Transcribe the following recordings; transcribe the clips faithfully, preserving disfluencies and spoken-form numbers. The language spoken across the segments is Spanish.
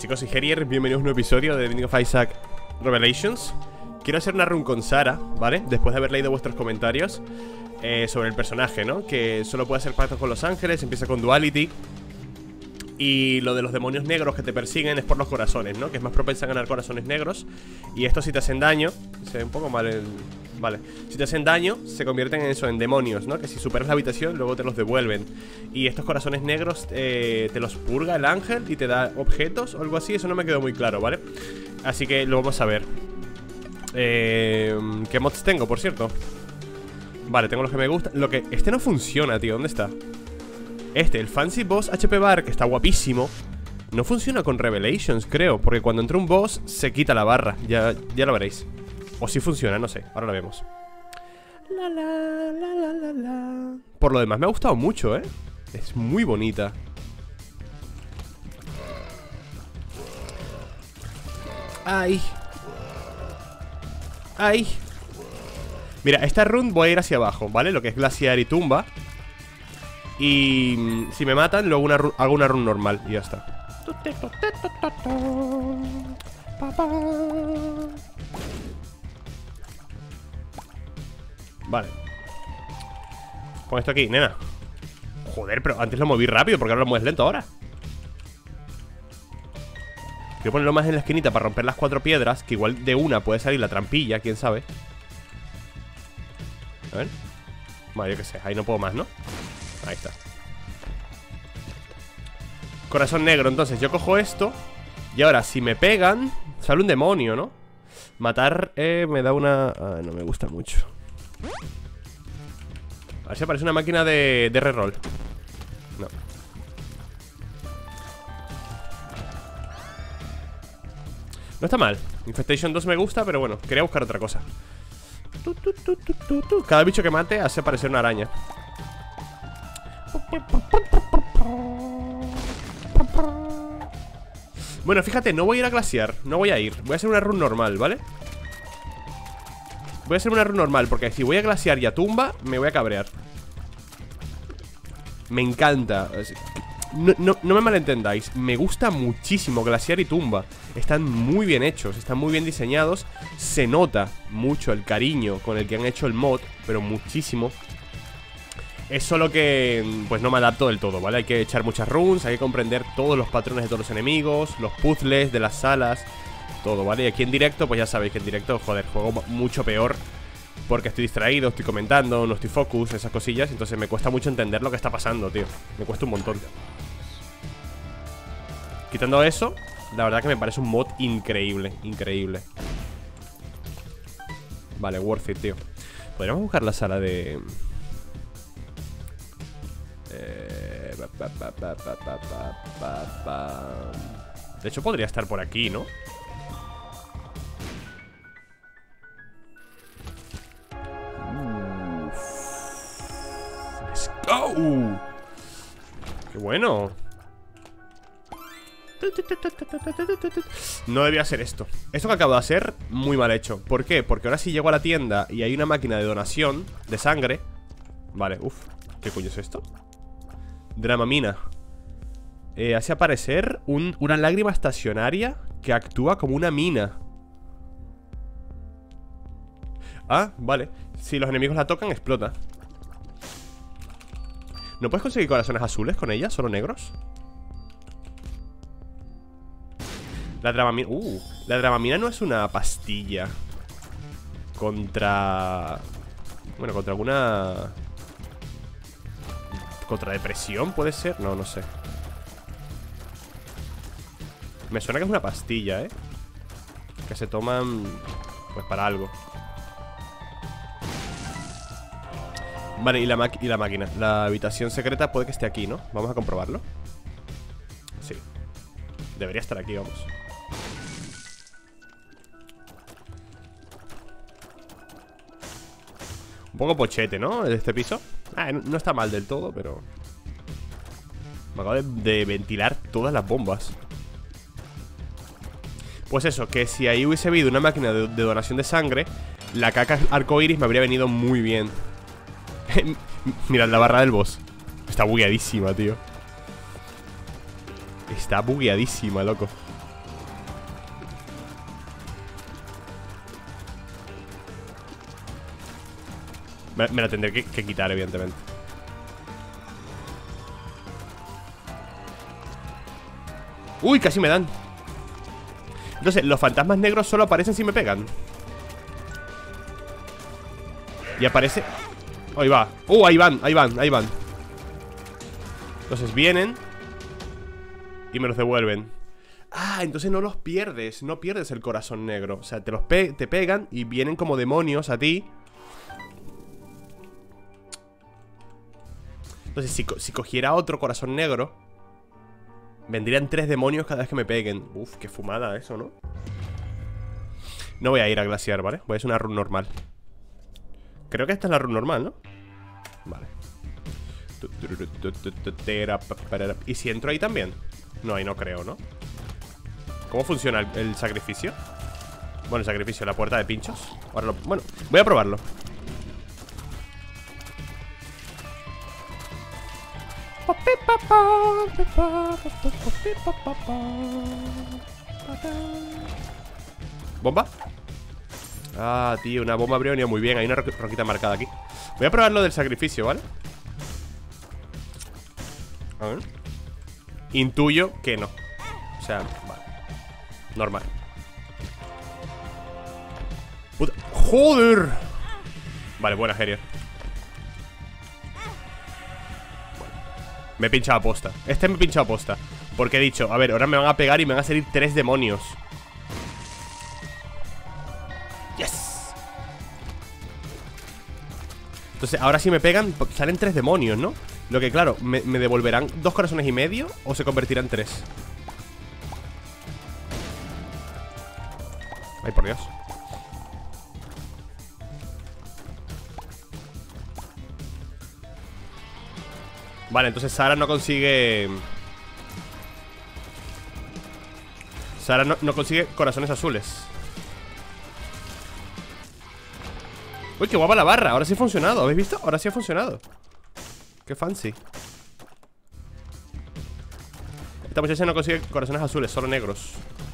chicos, soy Herier, bienvenidos a un nuevo episodio de The Binding of Isaac Revelations. Quiero hacer una run con Sara, ¿vale? Después de haber leído vuestros comentarios eh, sobre el personaje, ¿no? Que solo puede hacer pactos con los ángeles, empieza con Duality. Y lo de los demonios negros que te persiguen es por los corazones, ¿no? Que es más propensa a ganar corazones negros. Y estos si te hacen daño, se ve un poco mal el... Vale, si te hacen daño, se convierten en eso, en demonios, ¿no? Que si superas la habitación, luego te los devuelven. Y estos corazones negros eh, te los purga el ángel y te da objetos o algo así. Eso no me quedó muy claro, ¿vale? Así que lo vamos a ver. eh, ¿Qué mods tengo, por cierto? Vale, tengo los que me gustan. Lo que... Este no funciona, tío, ¿dónde está? Este, el Fancy Boss H P Bar, que está guapísimo, no funciona con Revelations, creo. Porque cuando entra un boss, se quita la barra. Ya, ya lo veréis. O si funciona, no sé, ahora lo vemos. La, la, la, la, la, la. Por lo demás me ha gustado mucho, ¿eh? Es muy bonita. Ay. Ay. Mira, esta run voy a ir hacia abajo, ¿vale? Lo que es glaciar y tumba. Y si me matan, luego una run, hago una run normal y ya está. Vale. Pon esto aquí, nena. Joder, pero antes lo moví rápido, porque ahora lo mueves lento ahora. Quiero ponerlo más en la esquinita para romper las cuatro piedras, que igual de una puede salir la trampilla, quién sabe. A ver. Vale, yo qué sé, ahí no puedo más, ¿no? Ahí está. Corazón negro, entonces yo cojo esto. Y ahora, si me pegan, sale un demonio, ¿no? Matar eh, me da una... Ah, no me gusta mucho. A ver si aparece una máquina de, de reroll. No. No está mal. Infestation dos me gusta, pero bueno, quería buscar otra cosa. Cada bicho que mate hace aparecer una araña. Bueno, fíjate, no voy a ir a glaciar. No voy a ir, voy a hacer una run normal, ¿vale? Voy a hacer una run normal, porque si voy a glaciar y a tumba, me voy a cabrear. Me encanta. No, no, no me malentendáis, me gusta muchísimo glaciar y tumba. Están muy bien hechos, están muy bien diseñados. Se nota mucho el cariño con el que han hecho el mod, pero muchísimo. Es solo que, pues no me adapto del todo, ¿vale? Hay que echar muchas runs, hay que comprender todos los patrones de todos los enemigos, los puzzles de las salas, todo, ¿vale? Y aquí en directo, pues ya sabéis que en directo, joder, juego mucho peor, porque estoy distraído, estoy comentando, no estoy focus, esas cosillas. Entonces me cuesta mucho entender lo que está pasando, tío. Me cuesta un montón. Quitando eso, la verdad que me parece un mod increíble, increíble. Vale, worth it, tío. Podríamos buscar la sala de... Eh... De hecho podría estar por aquí, ¿no? Let's go. ¡Qué bueno! No debía hacer esto. Esto que acabo de hacer, muy mal hecho. ¿Por qué? Porque ahora si llego a la tienda y hay una máquina de donación de sangre. Vale, uff. ¿Qué coño es esto? Dramamina. eh, Hace aparecer un, una lágrima estacionaria que actúa como una mina. Ah, vale. Si los enemigos la tocan, explota. ¿No puedes conseguir corazones azules con ella? ¿Solo negros? La dramamina... Uh, la dramamina no es una pastilla contra... Bueno, contra alguna... ¿Contra depresión puede ser? No, no sé. Me suena que es una pastilla, ¿eh? Que se toman... Pues para algo. Vale, y la, y la máquina. La habitación secreta puede que esté aquí, ¿no? Vamos a comprobarlo. Sí. Debería estar aquí, vamos. Un poco pochete, ¿no? Este piso. Ah, no, no está mal del todo, pero... Me acabo de, de ventilar todas las bombas. Pues eso, que si ahí hubiese habido una máquina de, de donación de sangre, la caca arcoiris me habría venido muy bien. Mirad la barra del boss. Está bugueadísima, tío. Está bugueadísima, loco. Me, me la tendré que, que quitar, evidentemente. Uy, casi me dan. Entonces, los fantasmas negros solo aparecen si me pegan. Y aparece... Ahí va. Uh, ahí van, ahí van, ahí van. Entonces vienen y me los devuelven. Ah, entonces no los pierdes. No pierdes el corazón negro. O sea, te los pe te pegan y vienen como demonios a ti. Entonces, si, co si cogiera otro corazón negro, vendrían tres demonios cada vez que me peguen. Uf, qué fumada eso, ¿no? No voy a ir a glaciar, ¿vale? Voy a hacer una run normal. Creo que esta es la run normal, ¿no? Vale. ¿Y si entro ahí también? No, ahí no creo, ¿no? ¿Cómo funciona el, el sacrificio? Bueno, el sacrificio, la puerta de pinchos. Ahora lo, bueno, voy a probarlo. ¿Bomba? Ah, tío, una bomba habría venido muy bien. Hay una ro roquita marcada aquí. Voy a probar lo del sacrificio, ¿vale? A ver. Intuyo que no. O sea, vale. Normal. Puta. ¡Joder! Vale, buena, Herier. Bueno. Me he pinchado a posta. Este me he pinchado a posta. Porque he dicho, a ver, ahora me van a pegar y me van a salir tres demonios. ¡Yes! Entonces, ahora si me pegan, salen tres demonios, ¿no? Lo que, claro, ¿me, me devolverán dos corazones y medio o se convertirán en tres? Ay, por Dios. Vale, entonces Sara no consigue... Sara no, no consigue corazones azules. Uy, qué guapa la barra. Ahora sí ha funcionado, ¿habéis visto? Ahora sí ha funcionado. Qué fancy. Esta muchacha no consigue corazones azules, solo negros.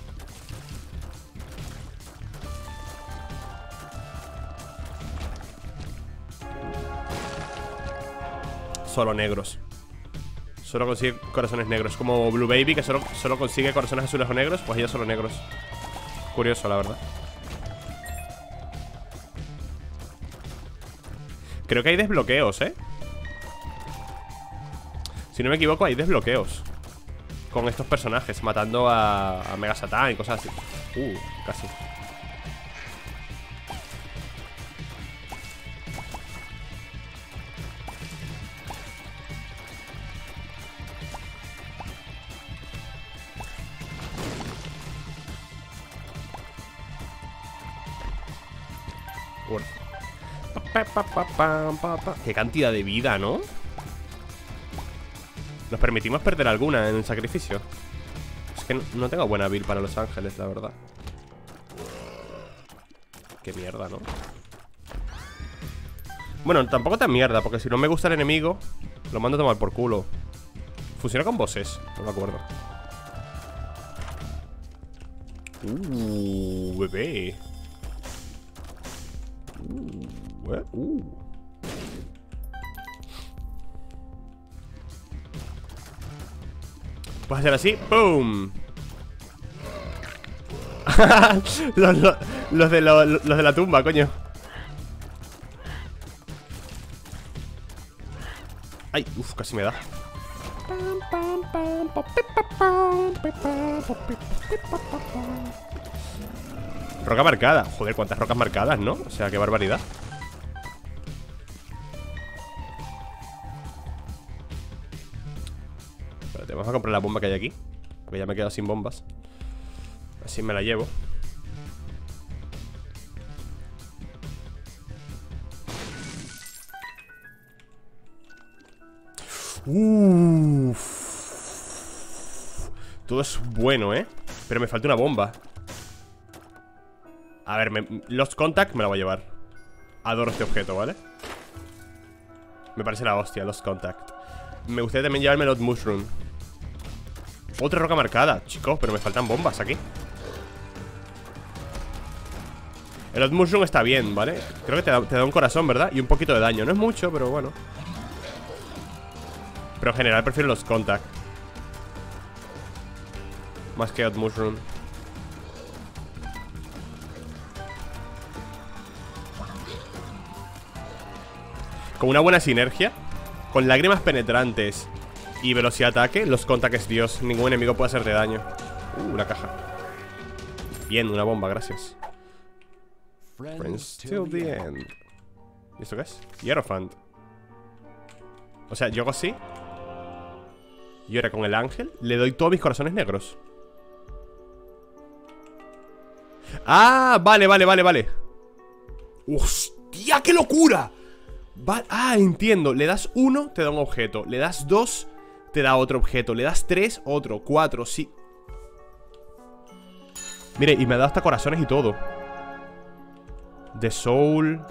Solo negros. Solo consigue corazones negros. Como Blue Baby, que solo, solo consigue corazones azules o negros. Pues ella solo negros. Curioso, la verdad. Creo que hay desbloqueos, ¿eh? Si no me equivoco, hay desbloqueos con estos personajes, matando a, a Mega Satan y cosas así. Uh, casi. Bueno. Qué cantidad de vida, ¿no? Nos permitimos perder alguna en el sacrificio. Es que no, no tengo buena build para los ángeles, la verdad. Qué mierda, ¿no? Bueno, tampoco tan mierda, porque si no me gusta el enemigo, lo mando a tomar por culo. ¿Funciona con bosses? No me acuerdo. Uh, bebé. Uh, eh, uh. Puedes hacer así, ¡pum! los, los, los, de lo, los de la tumba, coño. Ay, uff, casi me da. Roca marcada. Joder, cuántas rocas marcadas, ¿no? O sea, qué barbaridad. Espérate, vamos a comprar la bomba que hay aquí, porque ya me he quedado sin bombas. Así me la llevo. Uff. Todo es bueno, ¿eh? Pero me falta una bomba. A ver, me, Lost Contact me la voy a llevar. Adoro este objeto, ¿vale? Me parece la hostia, Lost Contact. Me gustaría también llevarme Lost Mushroom. Otra roca marcada, chicos, pero me faltan bombas aquí. El Hot Mushroom está bien, ¿vale? Creo que te da, te da un corazón, ¿verdad? Y un poquito de daño. No es mucho, pero bueno. Pero en general prefiero los Contact más que Hot Mushroom. Con una buena sinergia, con lágrimas penetrantes y velocidad de ataque, los Contact es Dios. Ningún enemigo puede hacerte daño. Uh, una caja. Bien, una bomba, gracias. Friends till the end. ¿Y esto qué es? Hierophant. O sea, yo hago así. Y ahora con el ángel le doy todos mis corazones negros. Ah, vale, vale, vale, vale. ¡Hostia, qué locura! Va ah, entiendo. Le das uno, te da un objeto. Le das dos, te da otro objeto. Le das tres, otro. Cuatro, sí. Mire, y me ha dado hasta corazones y todo. The Soul.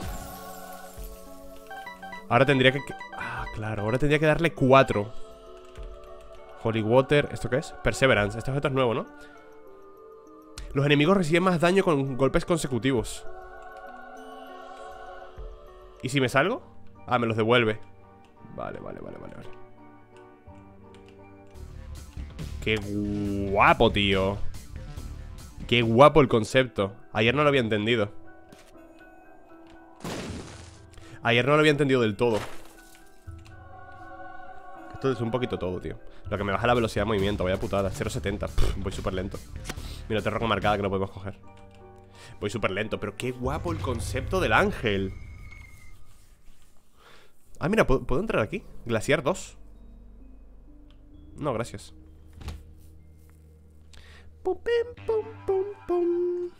Ahora tendría que... Ah, claro, ahora tendría que darle cuatro. Holy Water, ¿esto qué es? Perseverance, este objeto es nuevo, ¿no? Los enemigos reciben más daño con golpes consecutivos. ¿Y si me salgo? Ah, me los devuelve. Vale, vale, vale, vale, vale. Qué guapo, tío. Qué guapo el concepto. Ayer no lo había entendido. Ayer no lo había entendido del todo. Esto es un poquito todo, tío. Lo que me baja la velocidad de movimiento, vaya putada. cero setenta, voy súper lento. Mira, te roca marcada que no podemos coger. Voy súper lento, pero qué guapo el concepto del ángel. Ah, mira, ¿puedo, ¿puedo entrar aquí? Glaciar dos. No, gracias. Pum, pim, pum, pum, pum.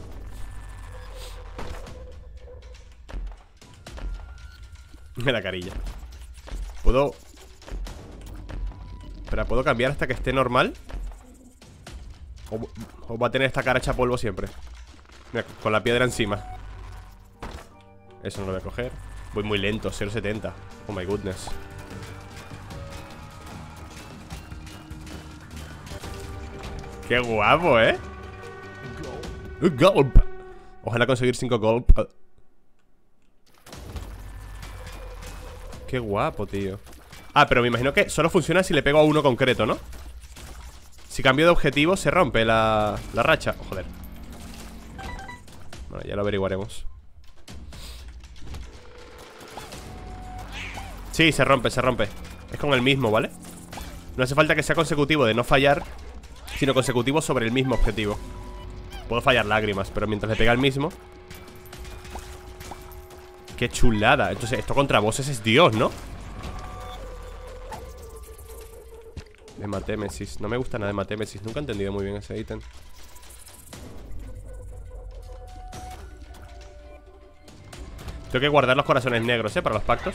Me la carilla. ¿Puedo...? Espera, ¿puedo cambiar hasta que esté normal? ¿O, o va a tener esta cara hecha polvo siempre? Mira, con la piedra encima. Eso no lo voy a coger. Voy muy lento, cero setenta. Oh my goodness. Qué guapo, ¿eh? Gulp. Ojalá conseguir cinco gulp. Qué guapo, tío. Ah, pero me imagino que solo funciona si le pego a uno concreto, ¿no? Si cambio de objetivo se rompe la, la racha. Oh, joder. Bueno, ya lo averiguaremos. Sí, se rompe, se rompe. Es con el mismo, ¿vale? No hace falta que sea consecutivo de no fallar, sino consecutivo sobre el mismo objetivo. Puedo fallar lágrimas, pero mientras le pega al mismo. Qué chulada. Entonces esto contra bosses es Dios, ¿no? Hematémesis. No me gusta nada de hematémesis. Nunca he entendido muy bien ese ítem. Tengo que guardar los corazones negros, ¿eh? Para los pactos.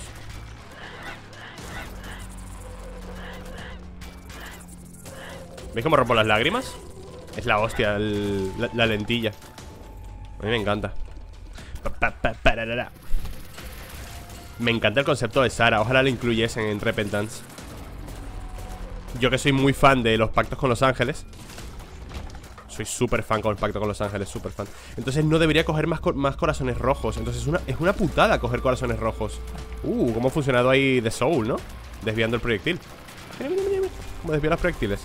¿Veis cómo rompo las lágrimas? Es la hostia, el, la, la lentilla. A mí me encanta. Me encanta el concepto de Sara. Ojalá lo incluyesen en Repentance. Yo que soy muy fan de los pactos con los ángeles. Soy súper fan con el pacto con los ángeles, súper fan. Entonces no debería coger más, más corazones rojos. Entonces es una, es una putada coger corazones rojos. Uh, cómo ha funcionado ahí The Soul, ¿no? Desviando el proyectil. Mira, mira, mira, mira. Cómo desvía los proyectiles.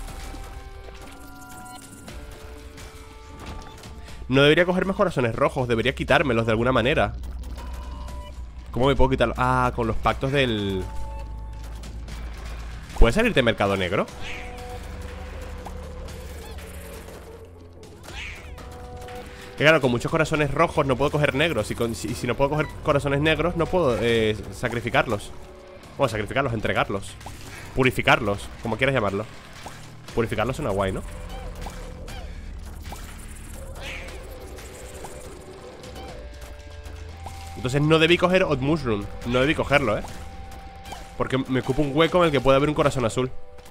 No debería coger más corazones rojos. Debería quitármelos de alguna manera. ¿Cómo me puedo quitarlos? Ah, con los pactos del... ¿Puede salirte mercado negro? Que claro, con muchos corazones rojos no puedo coger negros. Y con, si, si no puedo coger corazones negros, no puedo eh, sacrificarlos. Bueno, sacrificarlos, entregarlos. Purificarlos, como quieras llamarlo. Purificarlos suena guay, ¿no? Entonces no debí coger Hot Mushroom. No debí cogerlo, ¿eh? Porque me ocupa un hueco en el que puede haber un corazón azul.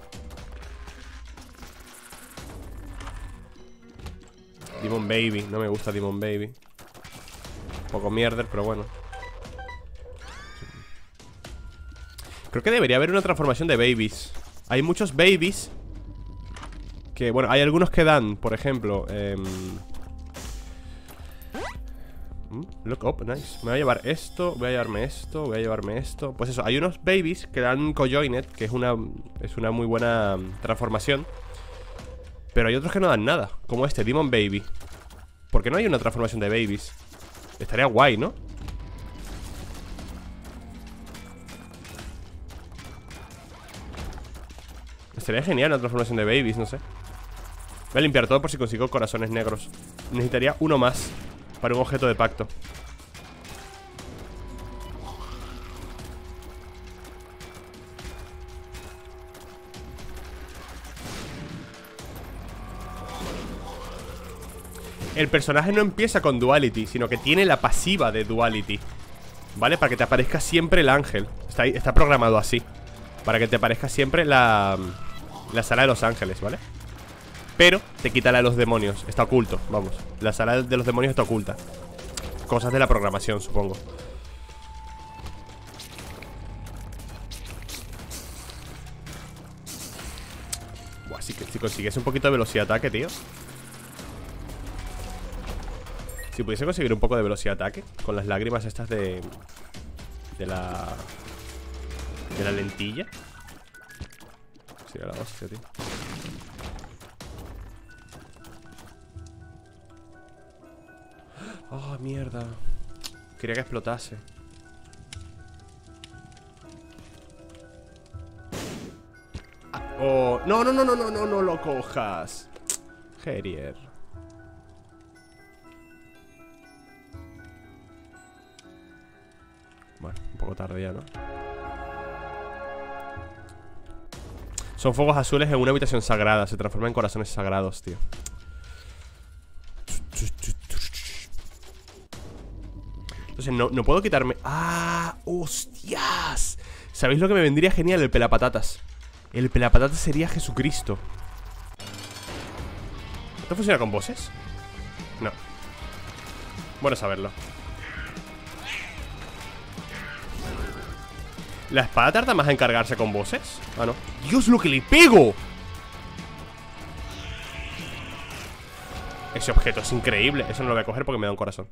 Demon Baby, no me gusta Demon Baby. Un poco mierder, pero bueno. Creo que debería haber una transformación de babies. Hay muchos babies que, bueno, hay algunos que dan, por ejemplo eh, mm, Look up, nice. Me voy a llevar esto, voy a llevarme esto, voy a llevarme esto. Pues eso, hay unos babies que dan cojoinet, que es una, es una muy buena transformación. Pero hay otros que no dan nada, como este, Demon Baby. ¿Por qué no hay una transformación de babies? Estaría guay, ¿no? Estaría genial una transformación de babies, no sé. Voy a limpiar todo por si consigo corazones negros. Necesitaría uno más para un objeto de pacto. El personaje no empieza con Duality, sino que tiene la pasiva de Duality, ¿vale? Para que te aparezca siempre el ángel. Está, ahí, está programado así, para que te aparezca siempre la, la sala de los ángeles, ¿vale? Pero te quita la de los demonios. Está oculto, vamos. La sala de los demonios está oculta. Cosas de la programación, supongo. Buah, si, si consigues un poquito de velocidad de ataque, tío. Si pudiese conseguir un poco de velocidad de ataque con las lágrimas estas de... De la... De la lentilla. Sería la hostia, tío. Oh, mierda. Quería que explotase. Ah, oh, no, no, no, no, no, no, no lo cojas. Gerier. Bueno, un poco tarde ya, ¿no? Son fuegos azules en una habitación sagrada. Se transforman en corazones sagrados, tío. Entonces no, no puedo quitarme... ¡Ah! ¡Hostias! ¿Sabéis lo que me vendría genial? El pelapatatas. El pelapatatas sería Jesucristo. ¿Esto funciona con bosses? No. Bueno saberlo. ¿La espada tarda más en cargarse con bosses? Ah, no. ¡Dios, lo que le pego! Ese objeto es increíble. Eso no lo voy a coger porque me da un corazón.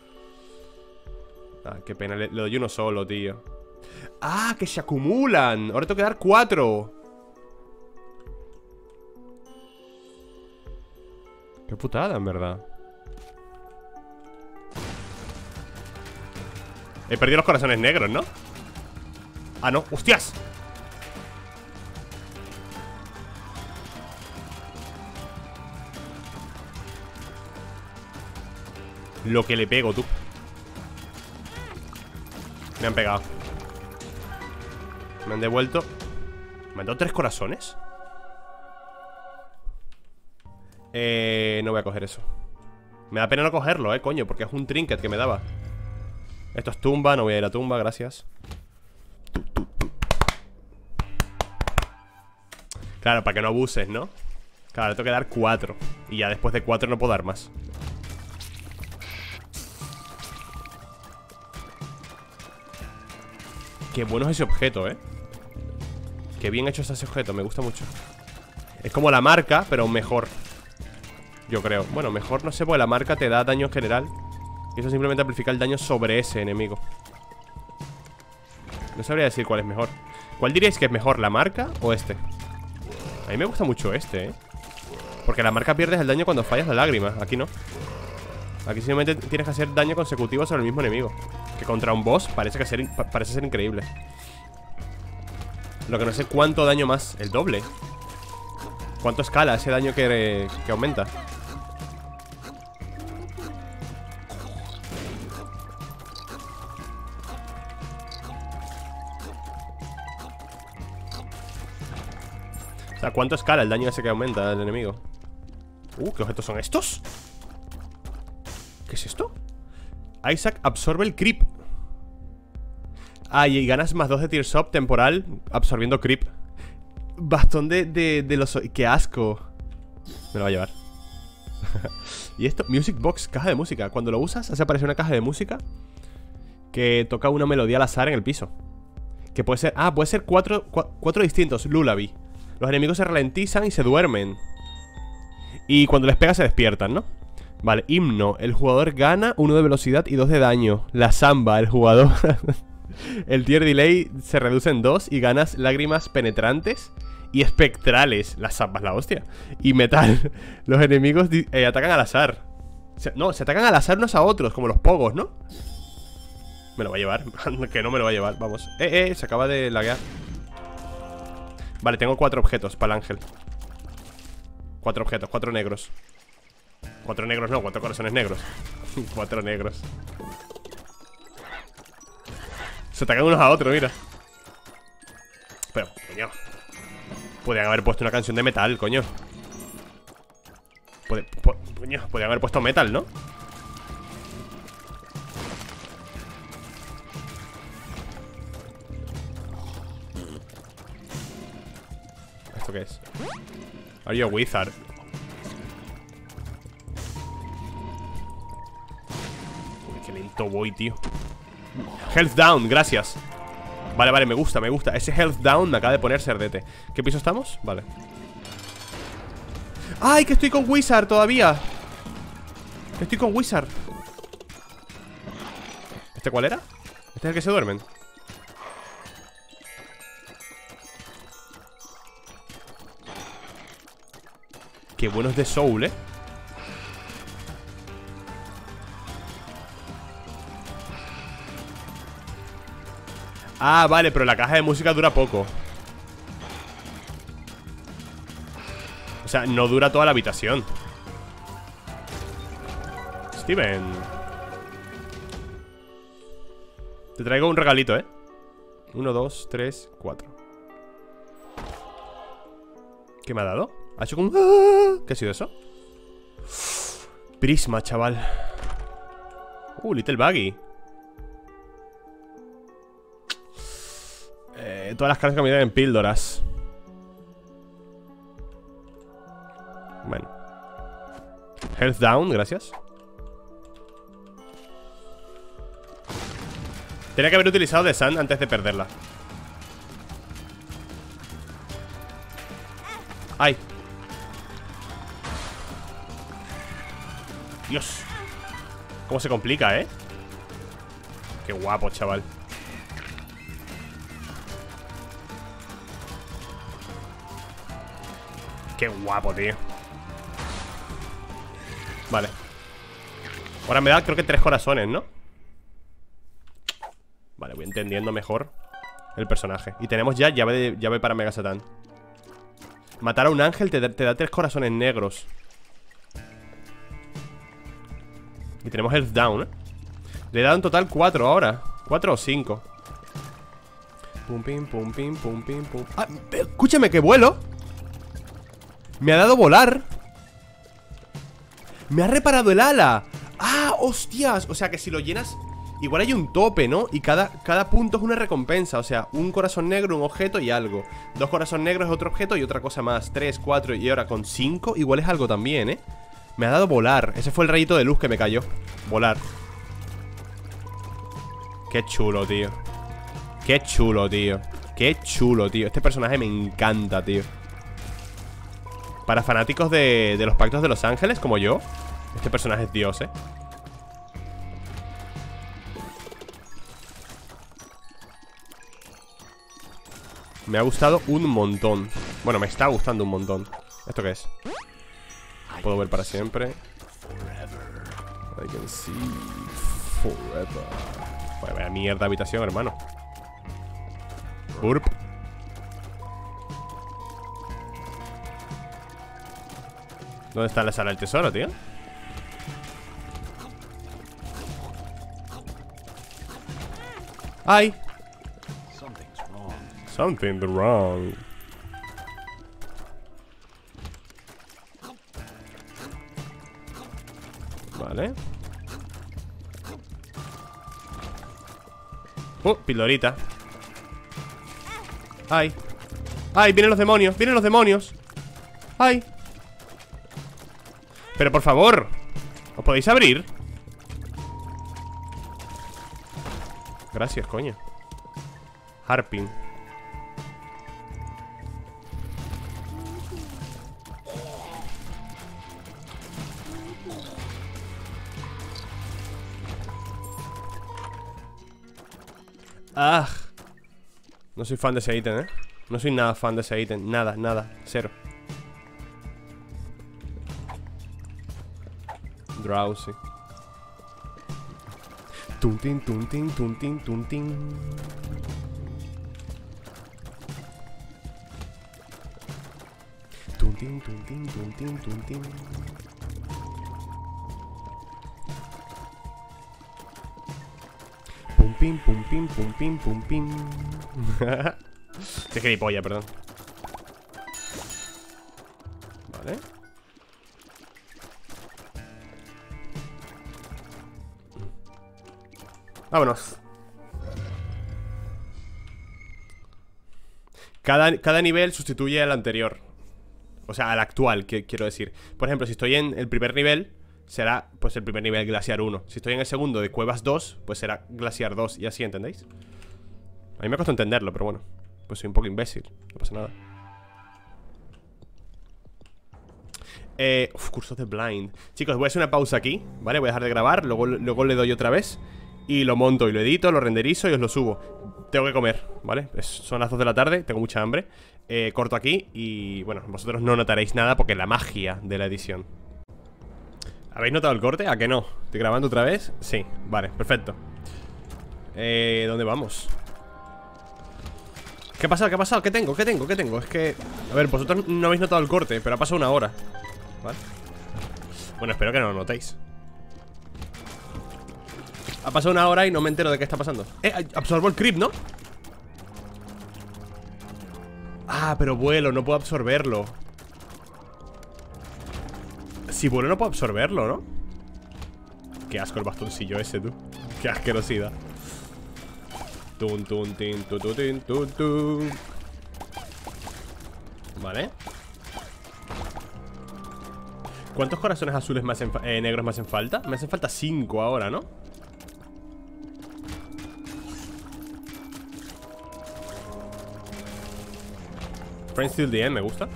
Ah, qué pena. Le, le doy uno solo, tío. ¡Ah, que se acumulan! Ahora tengo que dar cuatro. Qué putada, en verdad. He perdido los corazones negros, ¿no? Ah, no, ¡hostias! Lo que le pego, tú. Me han pegado. Me han devuelto. ¿Me han dado tres corazones? Eh, no voy a coger eso. Me da pena no cogerlo, eh, coño, porque es un trinket que me daba. Esto es tumba, no voy a ir a tumba, gracias. Claro, para que no abuses, ¿no? Claro, le tengo que dar cuatro. Y ya después de cuatro no puedo dar más. Qué bueno es ese objeto, ¿eh? Qué bien hecho está ese objeto, me gusta mucho. Es como la marca, pero mejor. Yo creo, bueno, mejor no sé, porque la marca te da daño en general. Y eso simplemente amplifica el daño sobre ese enemigo. No sabría decir cuál es mejor. ¿Cuál diríais que es mejor, la marca o este? A mí me gusta mucho este, ¿eh? Porque la marca pierdes el daño cuando fallas la lágrima. Aquí no. Aquí simplemente tienes que hacer daño consecutivo sobre el mismo enemigo. Que contra un boss parece, que ser, parece ser increíble. Lo que no sé cuánto daño más. El doble. ¿Cuánto escala ese daño que, que aumenta? O sea, ¿cuánto escala el daño ese que aumenta el enemigo? Uh, ¿qué objetos son estos? ¿Qué es esto? Isaac absorbe el creep. Ah, y ganas más dos de Tears Up temporal absorbiendo creep. Bastón de, de, de los... ¡Qué asco! Me lo va a llevar. Y esto, Music Box, caja de música. Cuando lo usas, hace aparecer una caja de música que toca una melodía al azar en el piso. Que puede ser... Ah, puede ser cuatro, cu cuatro distintos. Lullaby. Los enemigos se ralentizan y se duermen. Y cuando les pega se despiertan, ¿no? Vale, himno. El jugador gana uno de velocidad y dos de daño. La samba, el jugador. El tier delay se reduce en dos y ganas lágrimas penetrantes y espectrales. La samba es la hostia. Y metal. Los enemigos eh, atacan al azar. Se, no, se atacan al azar unos a otros, como los pogos, ¿no? Me lo va a llevar. Que no me lo va a llevar, vamos. Eh, eh, se acaba de laguear. Vale, tengo cuatro objetos para el ángel. Cuatro objetos, cuatro negros. Cuatro negros no, cuatro corazones negros. Cuatro negros. Se atacan unos a otros, mira. Pero, coño, podrían haber puesto una canción de metal, coño. Puede, po, coño, podrían haber puesto metal, ¿no? ¿Esto qué es? Are you a wizard? Uy, qué lento voy, tío. Health down, gracias. Vale, vale, me gusta, me gusta. Ese health down me acaba de poner cerdete. ¿Qué piso estamos? Vale. ¡Ay, que estoy con wizard todavía! Que estoy con wizard. ¿Este cuál era? ¿Este es el que se duermen? Qué buenos de soul, eh. Ah, vale, pero la caja de música dura poco. O sea, no dura toda la habitación. Steven, te traigo un regalito, eh. Uno, dos, tres, cuatro. ¿Qué me ha dado? ¿Ha hecho como un... ¿Qué ha sido eso? Prisma, chaval. Uh, Little Buggy. Eh, todas las cartas que me dan en píldoras. Bueno. Health down, gracias. Tenía que haber utilizado The Sun antes de perderla. ¡Ay! Dios. Cómo se complica, ¿eh? Qué guapo, chaval. Qué guapo, tío. Vale. Ahora me da, creo que tres corazones, ¿no? Vale, voy entendiendo mejor el personaje. Y tenemos ya llave, de, llave para Mega Satán. Matar a un ángel te da, te da tres corazones negros. Y tenemos health down, ¿eh? Le he dado en total cuatro ahora. Cuatro o cinco. Pum, pim, pum, pim, pum, pim, pum. Ah, escúchame, que vuelo. Me ha dado volar. Me ha reparado el ala. Ah, hostias. O sea que si lo llenas, igual hay un tope, ¿no? Y cada, cada punto es una recompensa. O sea, un corazón negro, un objeto y algo. Dos corazón negros es otro objeto y otra cosa más. Tres, cuatro y ahora con cinco igual es algo también, ¿eh? Me ha dado volar. Ese fue el rayito de luz que me cayó. Volar. Qué chulo, tío. Qué chulo, tío. Qué chulo, tío. Este personaje me encanta, tío. Para fanáticos de, de los pactos de los ángeles, como yo, este personaje es Dios, ¿eh? Me ha gustado un montón. Bueno, me está gustando un montón. ¿Esto qué es? Puedo ver para siempre. I can see forever. Vaya, vaya mierda de habitación, hermano. Burp. ¿Dónde está la sala del tesoro, tío? ¡Ay! Something's wrong. Vale. Uh, pildorita. ¡Ay! ¡Ay! ¡Vienen los demonios! ¡Vienen los demonios! ¡Ay! Pero por favor, ¿os podéis abrir? Gracias, coño. Harping. Ah. No soy fan de ese ítem, ¿eh? No soy nada fan de ese ítem. Nada, nada. Cero. Drowsy. Tuntin, tuntin, tuntin, tuntin. Tuntin, tuntin, tuntin, tuntin. Pum, pim, pum, pim, pum, pim, pum, pim. Qué gilipollas, perdón. Vale. Vámonos. Cada, cada nivel sustituye al anterior. O sea, al actual, que quiero decir. Por ejemplo, si estoy en el primer nivel, será pues el primer nivel Glaciar uno. Si estoy en el segundo de Cuevas dos, pues será Glaciar dos. Y así, ¿entendéis? A mí me costó entenderlo, pero bueno. Pues soy un poco imbécil, no pasa nada. Eh, uf, cursos de blind. Chicos, voy a hacer una pausa aquí, ¿vale? Voy a dejar de grabar, luego, luego le doy otra vez. Y lo monto y lo edito, lo renderizo y os lo subo. Tengo que comer, ¿vale? Es, son las dos de la tarde, tengo mucha hambre. eh, Corto aquí y bueno, vosotros no notaréis nada porque es la magia de la edición. ¿Habéis notado el corte? ¿A que no? ¿Estoy grabando otra vez? Sí, vale, perfecto. Eh, ¿dónde vamos? ¿Qué ha pasado? ¿Qué ha pasado? ¿Qué tengo? ¿Qué tengo? ¿Qué tengo? Es que... A ver, vosotros no habéis notado el corte, pero ha pasado una hora. ¿Vale? Bueno, espero que no lo notéis. Ha pasado una hora y no me entero de qué está pasando. Eh, absorbo el creep, ¿no? Ah, pero vuelo, no puedo absorberlo. Si vuelo no puedo absorberlo, ¿no? Qué asco el bastoncillo ese, tú. Qué asquerosidad. Tun, tun, tin, tu, tu, tin, tu, tu. Vale. ¿Cuántos corazones azules me hacen eh, negros me hacen falta? Me hacen falta cinco ahora, ¿no? Friends till the end, me gusta.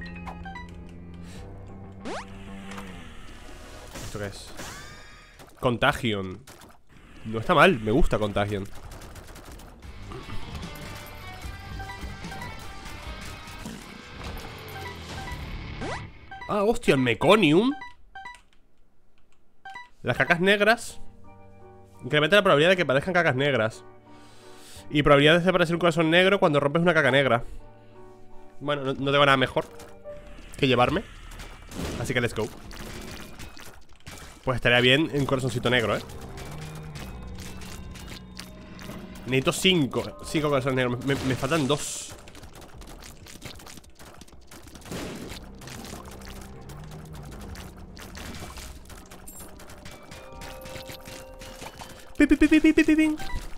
¿Esto qué es? Contagion. No está mal, me gusta Contagion. Ah, hostia, el Meconium. Las cacas negras incrementa la probabilidad de que parezcan cacas negras. Y probabilidades de aparecer un corazón negro cuando rompes una caca negra. Bueno, no, no tengo nada mejor que llevarme, así que let's go. Pues estaría bien un corazoncito negro, ¿eh? Necesito cinco Cinco corazones negros, me, me faltan dos. Pi, pi, pi, pi, pi, pi, pi.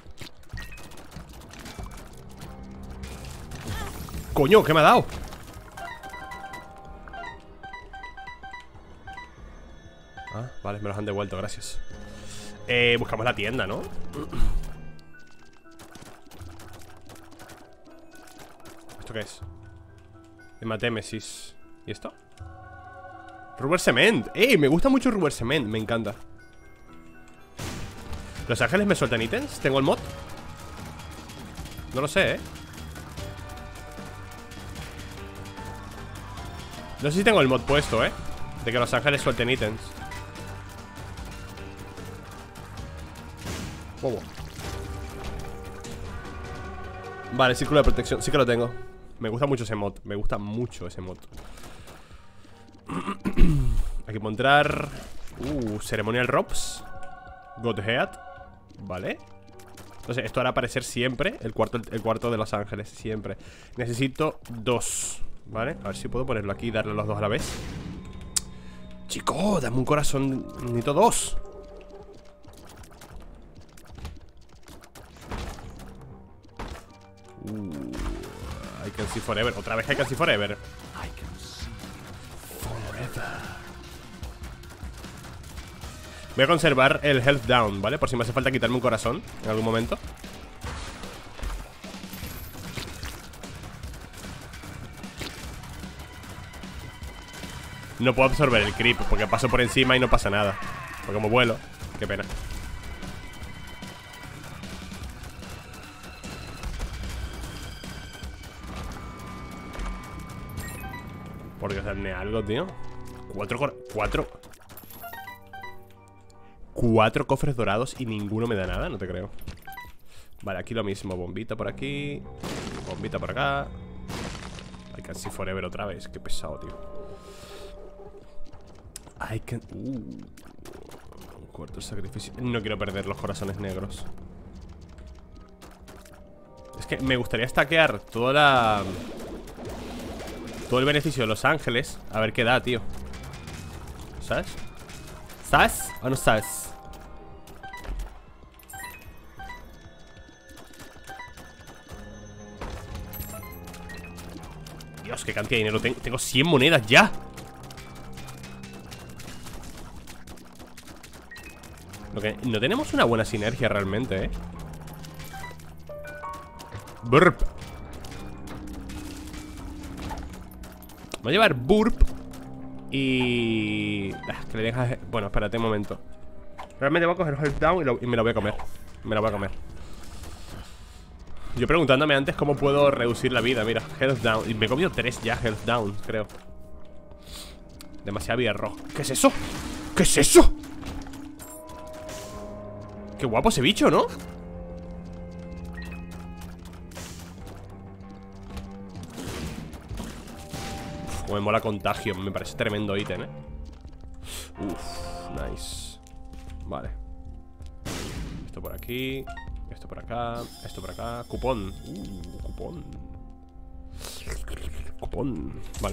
Coño, ¿qué me ha dado? Ah, vale, me los han devuelto, gracias. Eh, buscamos la tienda, ¿no? ¿Esto qué es? Hematémesis. ¿Y esto? Rubber Cement. ¡Eh! Me gusta mucho Rubber Cement, me encanta. ¿Los ángeles me sueltan ítems? ¿Tengo el mod? No lo sé, ¿eh? No sé si tengo el mod puesto, ¿eh? De que los ángeles suelten ítems. Bobo. Vale, círculo de protección, sí que lo tengo. Me gusta mucho ese mod, me gusta mucho ese mod. Hay que encontrar... Uh, Ceremonial Robes Godhead. Vale. Entonces esto hará aparecer siempre el cuarto, el cuarto de los ángeles, siempre. Necesito dos. Vale, a ver si puedo ponerlo aquí y darle los dos a la vez. Chico, dame un corazón. Necesito dos. Uh, I can see forever. Otra vez I can see forever. I can see forever. Voy a conservar el health down, ¿vale? Por si me hace falta quitarme un corazón en algún momento. No puedo absorber el creep porque paso por encima y no pasa nada. Porque como vuelo, qué pena. Por Dios, darme algo, tío. Cuatro, cuatro Cuatro cofres dorados y ninguno me da nada, no te creo. Vale, aquí lo mismo, bombita por aquí, bombita por acá. I can see forever otra vez, qué pesado, tío. I can... Uh, un cuarto sacrificio. No quiero perder los corazones negros. Es que me gustaría stackear toda la... todo el beneficio de los ángeles. A ver qué da, tío. ¿Sabes? ¿Sabes o no sabes? Dios, qué cantidad de dinero tengo. Tengo cien monedas ya. Lo que no tenemos una buena sinergia realmente, eh. Burp. Voy a llevar Burp. Y... Ah, que le dejas... Bueno, espérate un momento. Realmente voy a coger Health Down y, lo... y me lo voy a comer. Me lo voy a comer. Yo preguntándome antes cómo puedo reducir la vida. Mira, Health Down. Y me he comido tres ya Health Down, creo. Demasiada vida roja. ¿Qué es eso? ¿Qué es eso? Qué guapo ese bicho, ¿no? Uf, me mola Contagio. Me parece tremendo ítem, ¿eh? Uf, nice. Vale. Esto por aquí. Esto por acá. Esto por acá. Cupón. Uh, cupón. Cupón. Vale.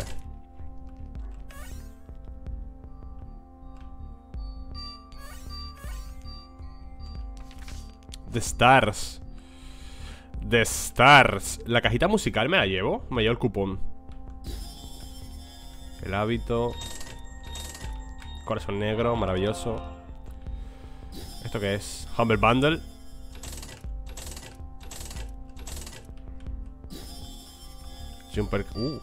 The Stars. The Stars. La cajita musical me la llevo. Me llevo el cupón. El hábito. Corazón negro, maravilloso. ¿Esto qué es? Humble Bundle. Jumper. Uh.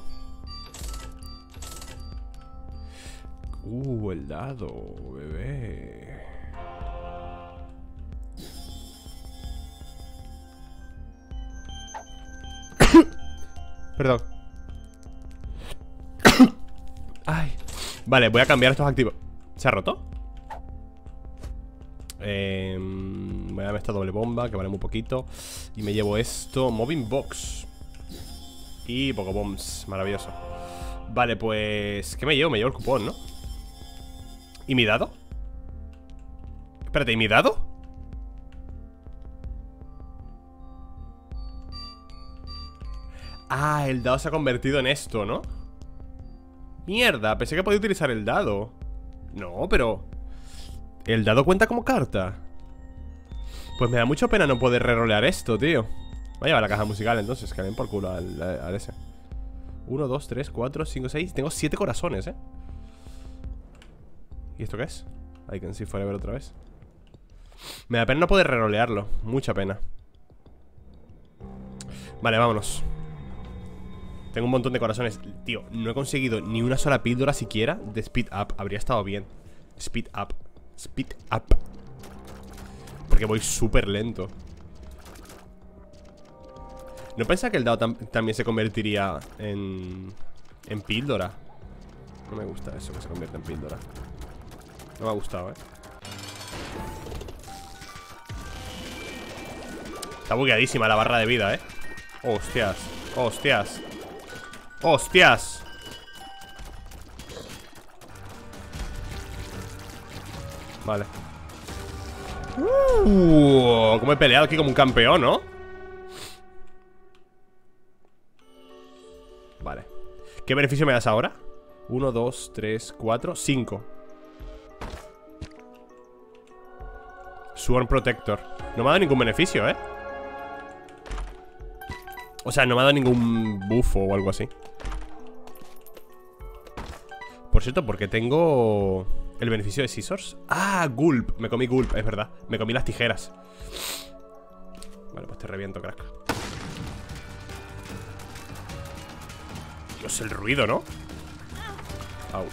Uh, el dado, bebé. Perdón. Ay. Vale, voy a cambiar estos activos. ¿Se ha roto? Eh, voy a darme esta doble bomba, que vale muy poquito. Y me llevo esto. Moving Box. Y Pogobombs. Maravilloso. Vale, pues... ¿qué me llevo? Me llevo el cupón, ¿no? ¿Y mi dado? Espérate, ¿y mi dado? Ah, el dado se ha convertido en esto, ¿no? Mierda, pensé que podía utilizar el dado. No, pero... ¿el dado cuenta como carta? Pues me da mucha pena no poder rerolear esto, tío. Voy a llevar la caja musical entonces, que den por culo al, al ese. Uno, dos, tres, cuatro, cinco, seis. Tengo siete corazones, eh. ¿Y esto qué es? I can see forever otra vez. Me da pena no poder rerolearlo. Mucha pena. Vale, vámonos. Tengo un montón de corazones. Tío, no he conseguido ni una sola píldora siquiera de speed up. Habría estado bien. Speed up. Speed up. Porque voy súper lento. ¿No pensaba que el dado tam también se convertiría en... en píldora? No me gusta eso, que se convierta en píldora. No me ha gustado, eh. Está bugueadísima la barra de vida, eh. Hostias, hostias. ¡Hostias! Vale. Uh, como he peleado aquí como un campeón, ¿no? Vale. ¿Qué beneficio me das ahora? Uno, dos, tres, cuatro, cinco. Swarm Protector. No me ha dado ningún beneficio, ¿eh? O sea, no me ha dado ningún buffo o algo así. Por cierto, porque tengo el beneficio de Scissors. Ah, Gulp, me comí Gulp, es verdad. Me comí las tijeras. Vale, pues te reviento, crack. Dios, el ruido, ¿no? Au.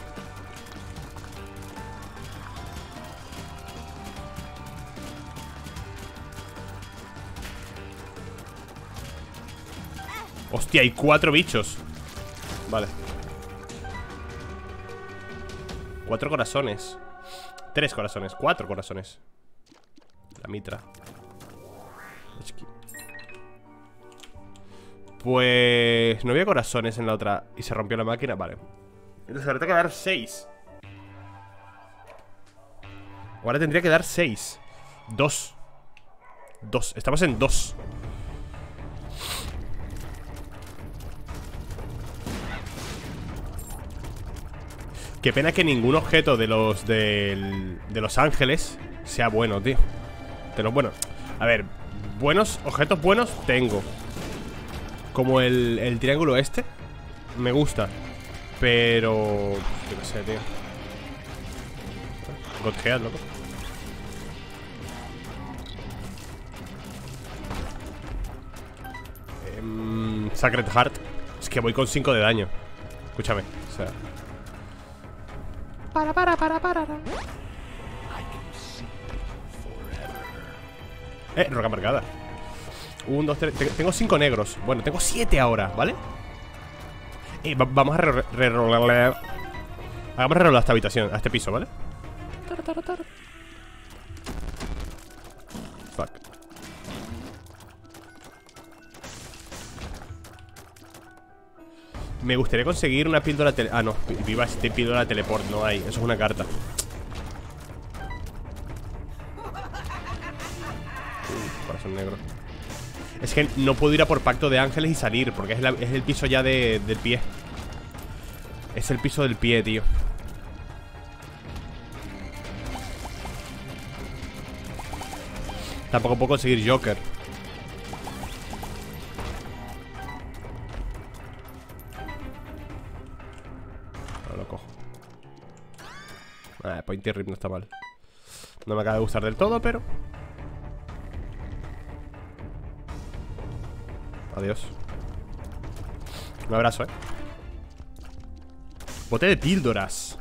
Hostia, hay cuatro bichos. Vale. Cuatro corazones. Tres corazones, cuatro corazones. La mitra. Pues no había corazones en la otra. Y se rompió la máquina, vale. Entonces ahora tengo que dar seis. Ahora tendría que dar seis. Dos. Dos, estamos en dos. Qué pena que ningún objeto de los del, de los ángeles sea bueno, tío. De los buenos. A ver, buenos, objetos buenos tengo. Como el, el triángulo este. Me gusta. Pero... yo qué sé, tío. Godhead, loco. Eh, Sacred Heart. Es que voy con cinco de daño. Escúchame, o sea... Para, para, para, para. Eh, roca marcada. Un, dos, tres. Tengo cinco negros. Bueno, tengo siete ahora, ¿vale? Eh, va vamos a re-rolar. Hagamos re-rolar a esta habitación, a este piso, ¿vale? Fuck. Me gustaría conseguir una píldora tele... Ah, no, viva este píldora teleport. No hay, eso es una carta. Uh, corazón negro. Es que no puedo ir a por pacto de ángeles y salir, porque es, la, es el piso ya de, del pie. Es el piso del pie, tío. Tampoco puedo conseguir Joker. No lo cojo. Ah, Pointy Rip no está mal. No me acaba de gustar del todo, pero... Adiós. Un abrazo, eh. Bote de píldoras.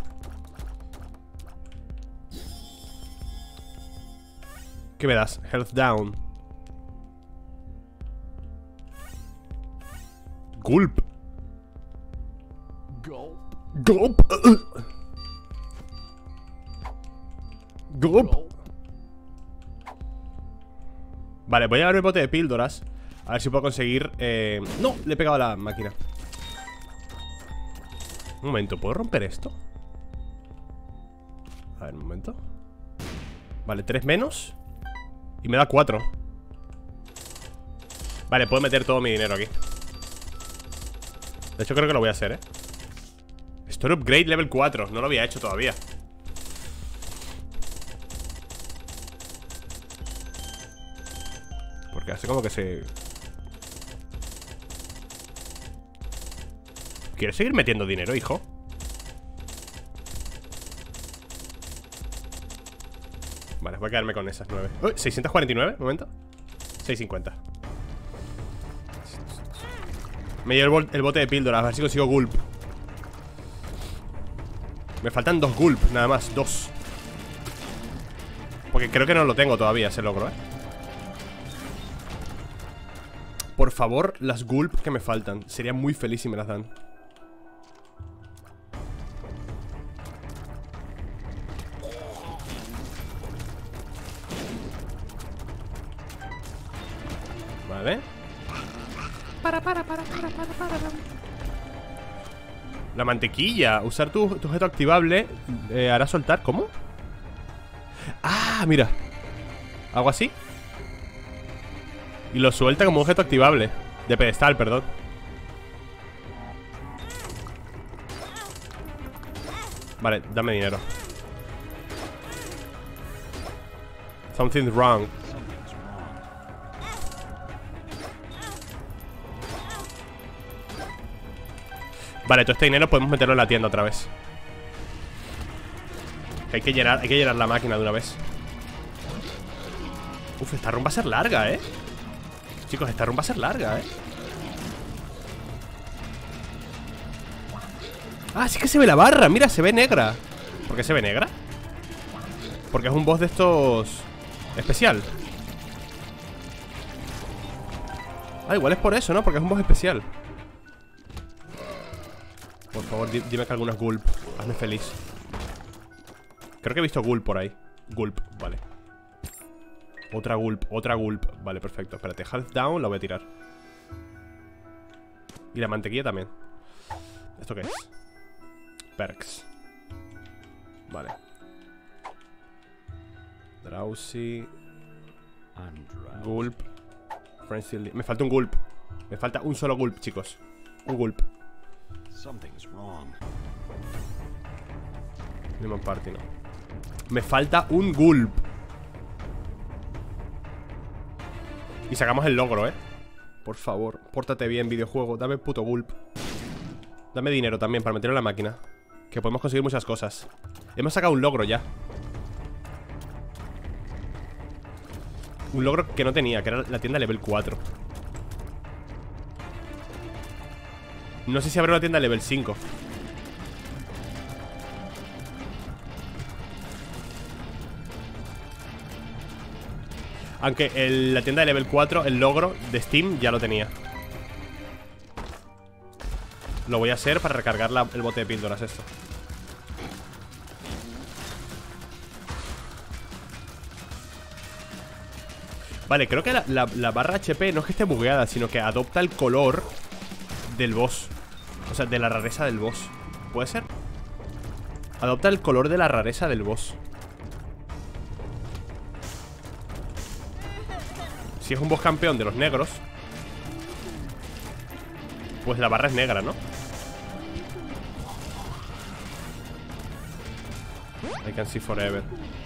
¿Qué me das? Health down. Gulp. Gulp. Gulp. Vale, voy a llevar el bote de píldoras. A ver si puedo conseguir... Eh... No, le he pegado a la máquina. Un momento, ¿puedo romper esto? A ver, un momento. Vale, tres menos. Y me da cuatro. Vale, puedo meter todo mi dinero aquí. De hecho creo que lo voy a hacer, eh Store Upgrade level cuatro. No lo había hecho todavía. Porque hace como que se... ¿Quieres seguir metiendo dinero, hijo? Vale, voy a quedarme con esas nueve. Uy, seiscientos cuarenta y nueve, un momento. seiscientos cincuenta. Me llevo el, el bote de píldoras, a ver si consigo Gulp. Me faltan dos Gulp, nada más, dos. Porque creo que no lo tengo todavía, ese logro, eh Por favor, las Gulp que me faltan. Sería muy feliz si me las dan. Vale. Para, para, para, para, para, para. La mantequilla. Usar tu, tu objeto activable eh, hará soltar. ¿Cómo? Ah, mira. ¿Algo así? Y lo suelta como objeto activable. De pedestal, perdón. Vale, dame dinero. Something's wrong. Vale, todo este dinero podemos meterlo en la tienda otra vez. Hay que llenar, hay que llenar la máquina de una vez. Uf, esta run va a ser larga, eh Chicos, esta run va a ser larga, eh Ah, sí que se ve la barra, mira, se ve negra. ¿Por qué se ve negra? Porque es un boss de estos especial. Ah, igual es por eso, ¿no? Porque es un boss especial. Por favor, di dime que algunas Gulp. Hazme feliz. Creo que he visto Gulp por ahí. Gulp, vale. Otra Gulp, otra Gulp. Vale, perfecto. Espérate, Health Down la voy a tirar. Y la mantequilla también. ¿Esto qué es? Perks. Vale. Drowsy. Gulp. Friendly. Me falta un Gulp. Me falta un solo Gulp, chicos. Un Gulp. Lemon Party, no. Me falta un Gulp. Y sacamos el logro, eh. Por favor, pórtate bien, videojuego. Dame puto Gulp. Dame dinero también para meterlo en la máquina. Que podemos conseguir muchas cosas. Hemos sacado un logro ya. Un logro que no tenía, que era la tienda level cuatro. No sé si habrá una tienda level cinco. Aunque el, la tienda de level cuatro, el logro de Steam, ya lo tenía. Lo voy a hacer para recargar la, el bote de píldoras esto. Vale, creo que la, la, la barra H P no es que esté bugueada, sino que adopta el color del boss. O sea, de la rareza del boss. ¿Puede ser? Adopta el color de la rareza del boss. Si es un boss campeón de los negros, pues la barra es negra, ¿no? I can see forever.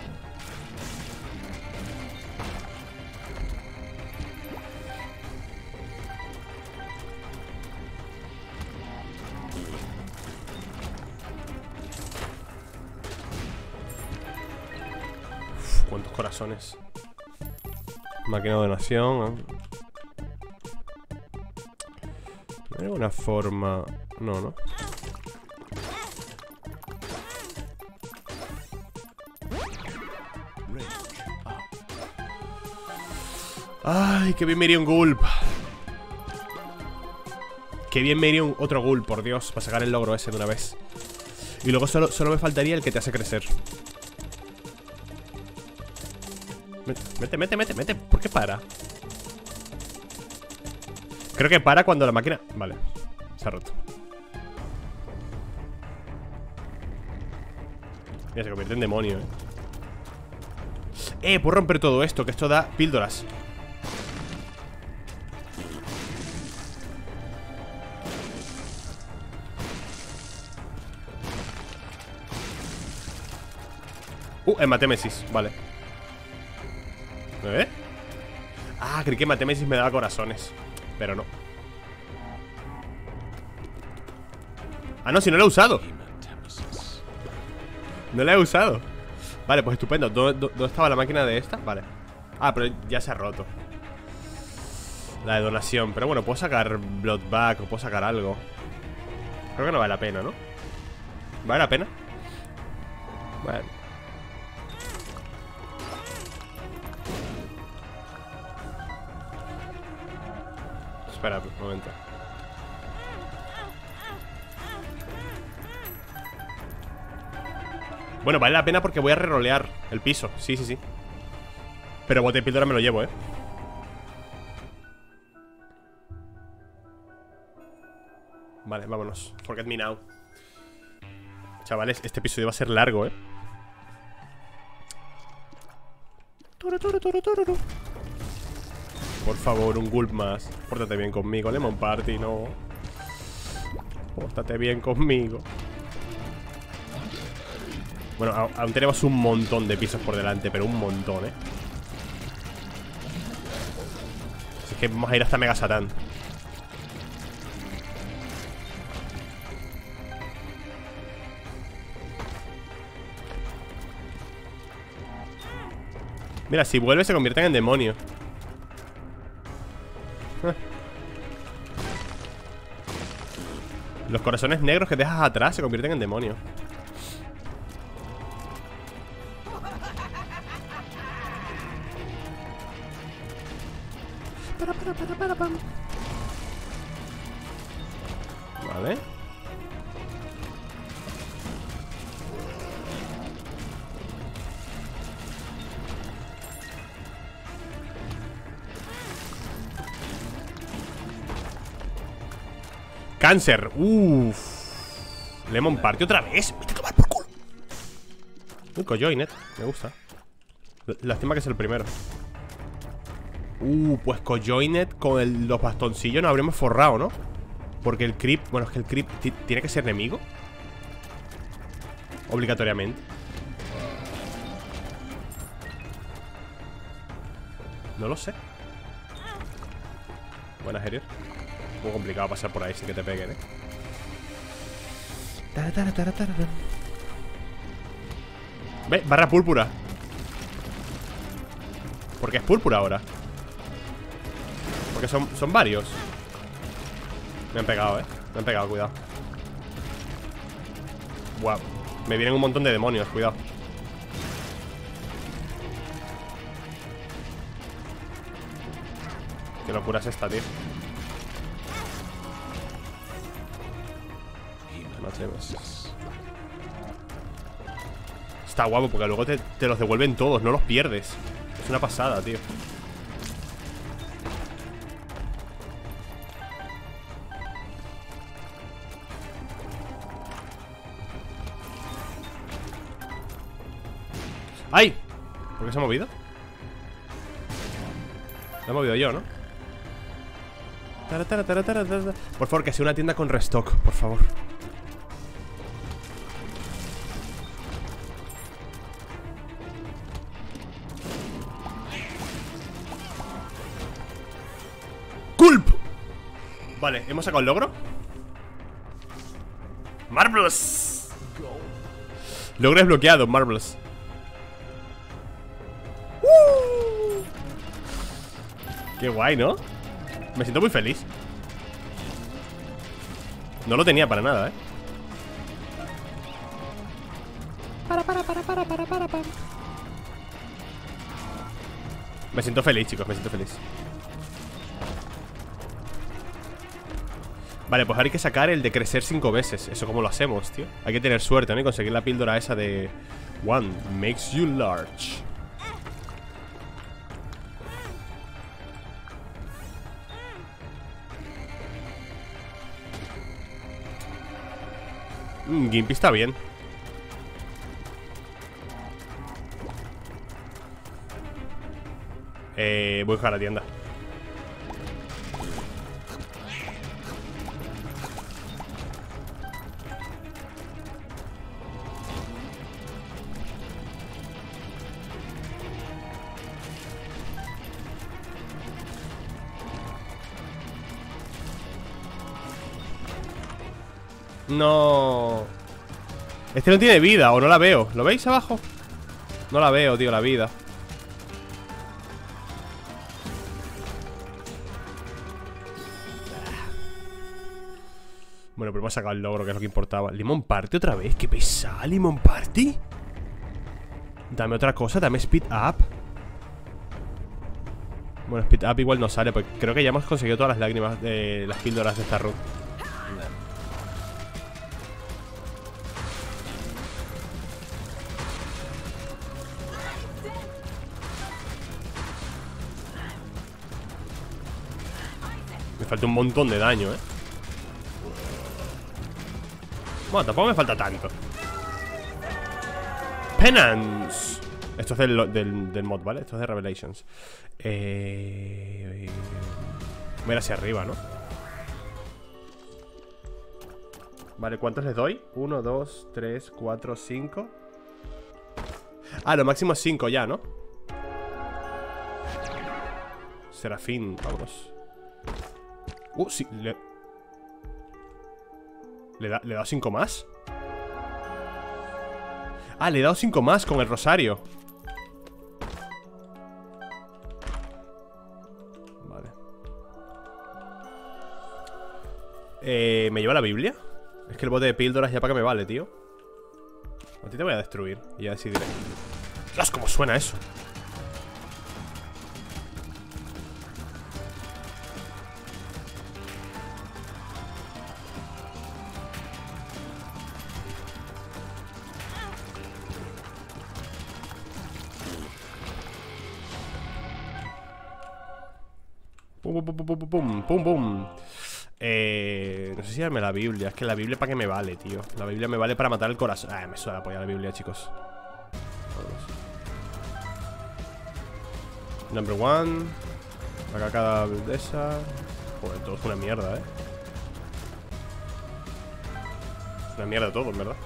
Uf, cuántos corazones. Máquina de donación, ¿eh? ¿No hay alguna forma? No, no. Ay, qué bien me iría un Gulp. Qué bien me iría un otro Gulp, por Dios, para sacar el logro ese de una vez. Y luego solo, solo me faltaría el que te hace crecer. Mete, mete, mete, mete. ¿Por qué para? Creo que para cuando la máquina... Vale, se ha roto. Mira, se convierte en demonio, eh Eh, puedo romper todo esto, que esto da píldoras. Uh, hematémesis, vale. ¿Eh? Ah, creí que hematémesis me daba corazones. Pero no. Ah, no, si no lo he usado. No la he usado. Vale, pues estupendo. ¿Dónde, ¿Dónde estaba la máquina de esta? Vale. Ah, pero ya se ha roto. La de donación. Pero bueno, puedo sacar Bloodback o puedo sacar algo. Creo que no vale la pena, ¿no? ¿Vale la pena? Bueno. Espera un momento. Bueno, vale la pena porque voy a rerolear el piso. Sí, sí, sí. Pero bote de píldora me lo llevo, eh. Vale, vámonos. Forget me now. Chavales, este episodio va a ser largo, eh. Turu, turu, turu, turu. Por favor, un Gulp más. Pórtate bien conmigo, Lemon Party, no. Pórtate bien conmigo. Bueno, a aún tenemos un montón de pisos por delante, pero un montón, eh. Así que vamos a ir hasta Mega Satán. Mira, si vuelve se convierten en demonio. Los corazones negros que dejas atrás se convierten en demonio. Para, para, para, para, para. Vale. Cáncer. Uff. Lemon Party otra vez. Vete a tomar por culo. Uy, Cojoinet. Me gusta. Lástima que es el primero. Uh, pues Cojoinet con el, los bastoncillos nos habríamos forrado, ¿no? Porque el creep, bueno, es que el creep tiene que ser enemigo obligatoriamente. No lo sé. Buena, Herier. Muy complicado pasar por ahí sin que te peguen, ¿eh? Ve, barra púrpura. Porque es púrpura ahora. Porque son, son varios. Me han pegado, eh Me han pegado, cuidado. Wow. Me vienen un montón de demonios, cuidado. Qué locura es esta, tío. Está guapo porque luego te, te los devuelven todos, no los pierdes. Es una pasada, tío. ¡Ay! ¿Por qué se ha movido? Lo he movido yo, ¿no? Por favor, que sea una tienda con restock, por favor. ¡Culp! Vale, ¿hemos sacado el logro? ¡Marvelous! Logro desbloqueado, Marvelous. ¡Uh! Qué guay, ¿no? Me siento muy feliz. No lo tenía para nada, ¿eh? Para, para, para, para, para, para, para. Me siento feliz, chicos, me siento feliz. Vale, pues ahora hay que sacar el de crecer cinco veces. Eso cómo lo hacemos, tío. Hay que tener suerte, ¿no? Y conseguir la píldora esa de One makes you large. Mmm, Gimpy está bien. Eh, voy a buscar la tienda. No. Este no tiene vida, o no la veo. ¿Lo veis abajo? No la veo, tío, la vida. Bueno, pero hemos sacado el logro, que es lo que importaba. Lemon Party otra vez, qué pesada, Lemon Party. Dame otra cosa, dame Speed Up. Bueno, Speed Up igual no sale, porque creo que ya hemos conseguido todas las lágrimas de las píldoras de esta run. Me falta un montón de daño, eh. Bueno, tampoco me falta tanto. Penance. Esto es del, del, del mod, ¿vale? Esto es de Revelations. Eh... Voy a ir hacia arriba, ¿no? Vale, ¿cuántos les doy? Uno, dos, tres, cuatro, cinco. Ah, lo máximo es cinco ya, ¿no? Serafín, vámonos. Uh, sí, le... ¿Le, da, ¿Le he dado cinco más? Ah, le he dado cinco más con el rosario. Vale. Eh, ¿me lleva la Biblia? Es que el bote de píldoras ya para que me vale, tío. A ti te voy a destruir y ya decidiré. ¡Dios, cómo suena eso! Pum, pum, pum, pum, pum, pum, pum. Eh, no sé si darme la Biblia. Es que la Biblia para qué me vale, tío. La Biblia me vale para matar el corazón. Ah, me suena apoyar la Biblia, chicos. Vamos. Number one. Acá cada de esa. Joder, todo es una mierda, eh. Es una mierda todo, en verdad.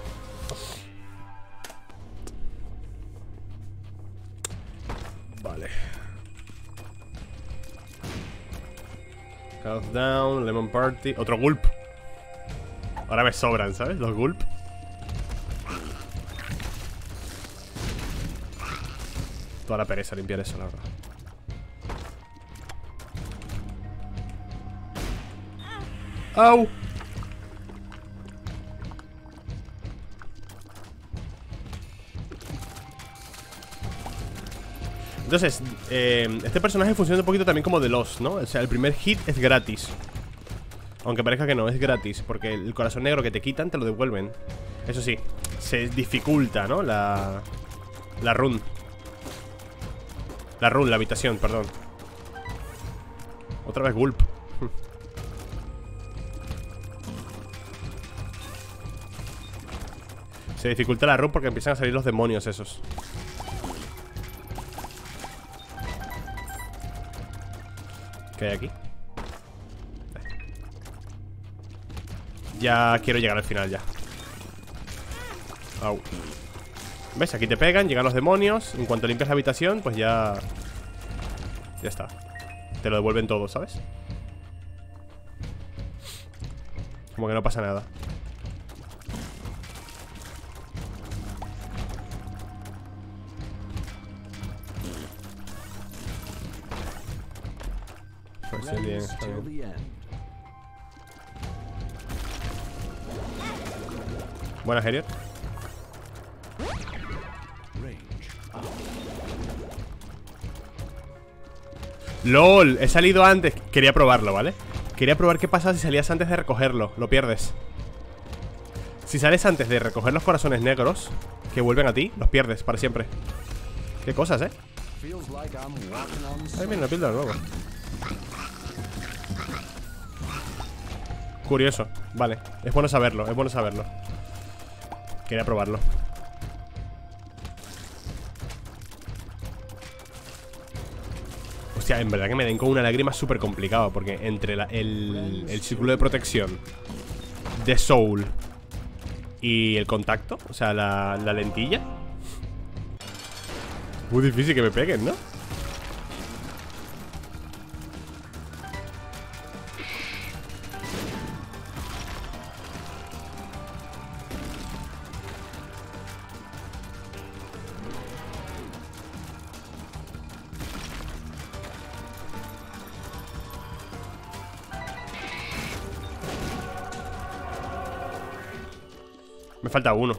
Vale. Health down, lemon party. Otro gulp. Ahora me sobran, ¿sabes? Los gulp. Toda la pereza limpiar eso, la verdad. ¡Au! Entonces, eh, este personaje funciona un poquito también como The Lost, ¿no? O sea, el primer hit es gratis. Aunque parezca que no, es gratis. Porque el corazón negro que te quitan te lo devuelven. Eso sí, se dificulta, ¿no? La, la run. La run, la habitación, perdón. Otra vez gulp. Se dificulta la run porque empiezan a salir los demonios esos. ¿Qué hay aquí? Ya quiero llegar al final ya. Au. ¿Ves? Aquí te pegan, llegan los demonios. En cuanto limpias la habitación, pues ya... Ya está. Te lo devuelven todo, ¿sabes? Como que no pasa nada. Pues sí, bien, está bien. Buena, Harriet. LOL, he salido antes. Quería probarlo, ¿vale? Quería probar qué pasa si salías antes de recogerlo. Lo pierdes. Si sales antes de recoger los corazones negros que vuelven a ti, los pierdes para siempre. Qué cosas, ¿eh? Ay, mira, una píldora nueva. Curioso, vale. Es bueno saberlo, es bueno saberlo. Quería probarlo. Hostia, en verdad que me den con una lágrima súper complicado. Porque entre la, el, el círculo de protección de Soul y el contacto, o sea, la, la lentilla, muy difícil que me peguen, ¿no? Me falta uno.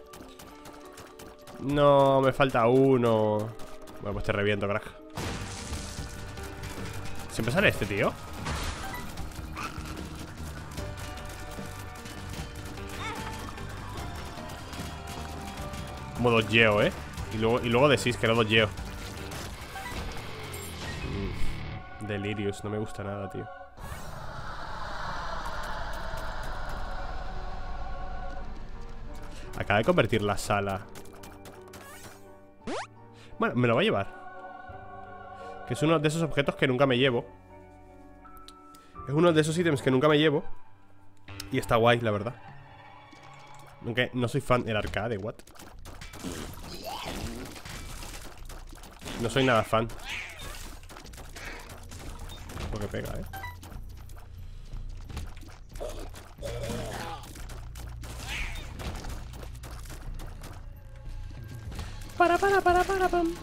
No, me falta uno. Bueno, pues te reviento, crack. ¿Siempre sale este, tío? Como dodgeo, ¿eh? Y luego, y luego decís que no dodgeo. mm, Delirious, no me gusta nada, tío. Acaba de convertir la sala. Bueno, me lo voy a llevar. Que es uno de esos objetos que nunca me llevo. Es uno de esos ítems que nunca me llevo. Y está guay, la verdad. Aunque no soy fan del arcade, what? No soy nada fan. Porque pega, eh. Para, para, para, para, pam.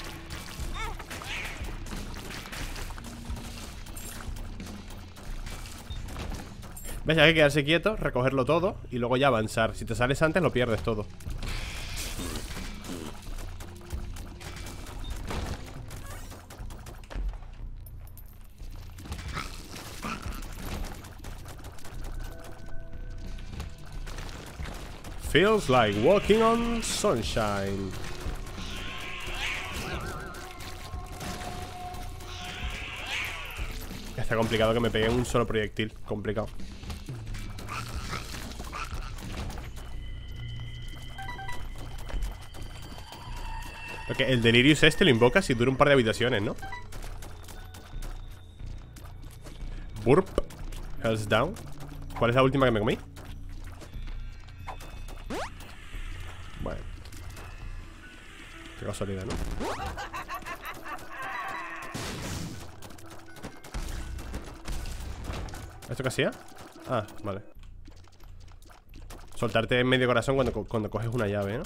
¿Ves? Hay que quedarse quieto, recogerlo todo y luego ya avanzar. Si te sales antes lo pierdes todo. Feels like walking on sunshine. Está complicado que me pegue un solo proyectil. Complicado. Porque el Delirious este lo invocas y dura un par de habitaciones, ¿no? Burp. Hells down. ¿Cuál es la última que me comí? Bueno. Qué casualidad, ¿no? ¿Esto qué hacía? Ah, vale. Soltarte en medio corazón cuando, cuando coges una llave, ¿no?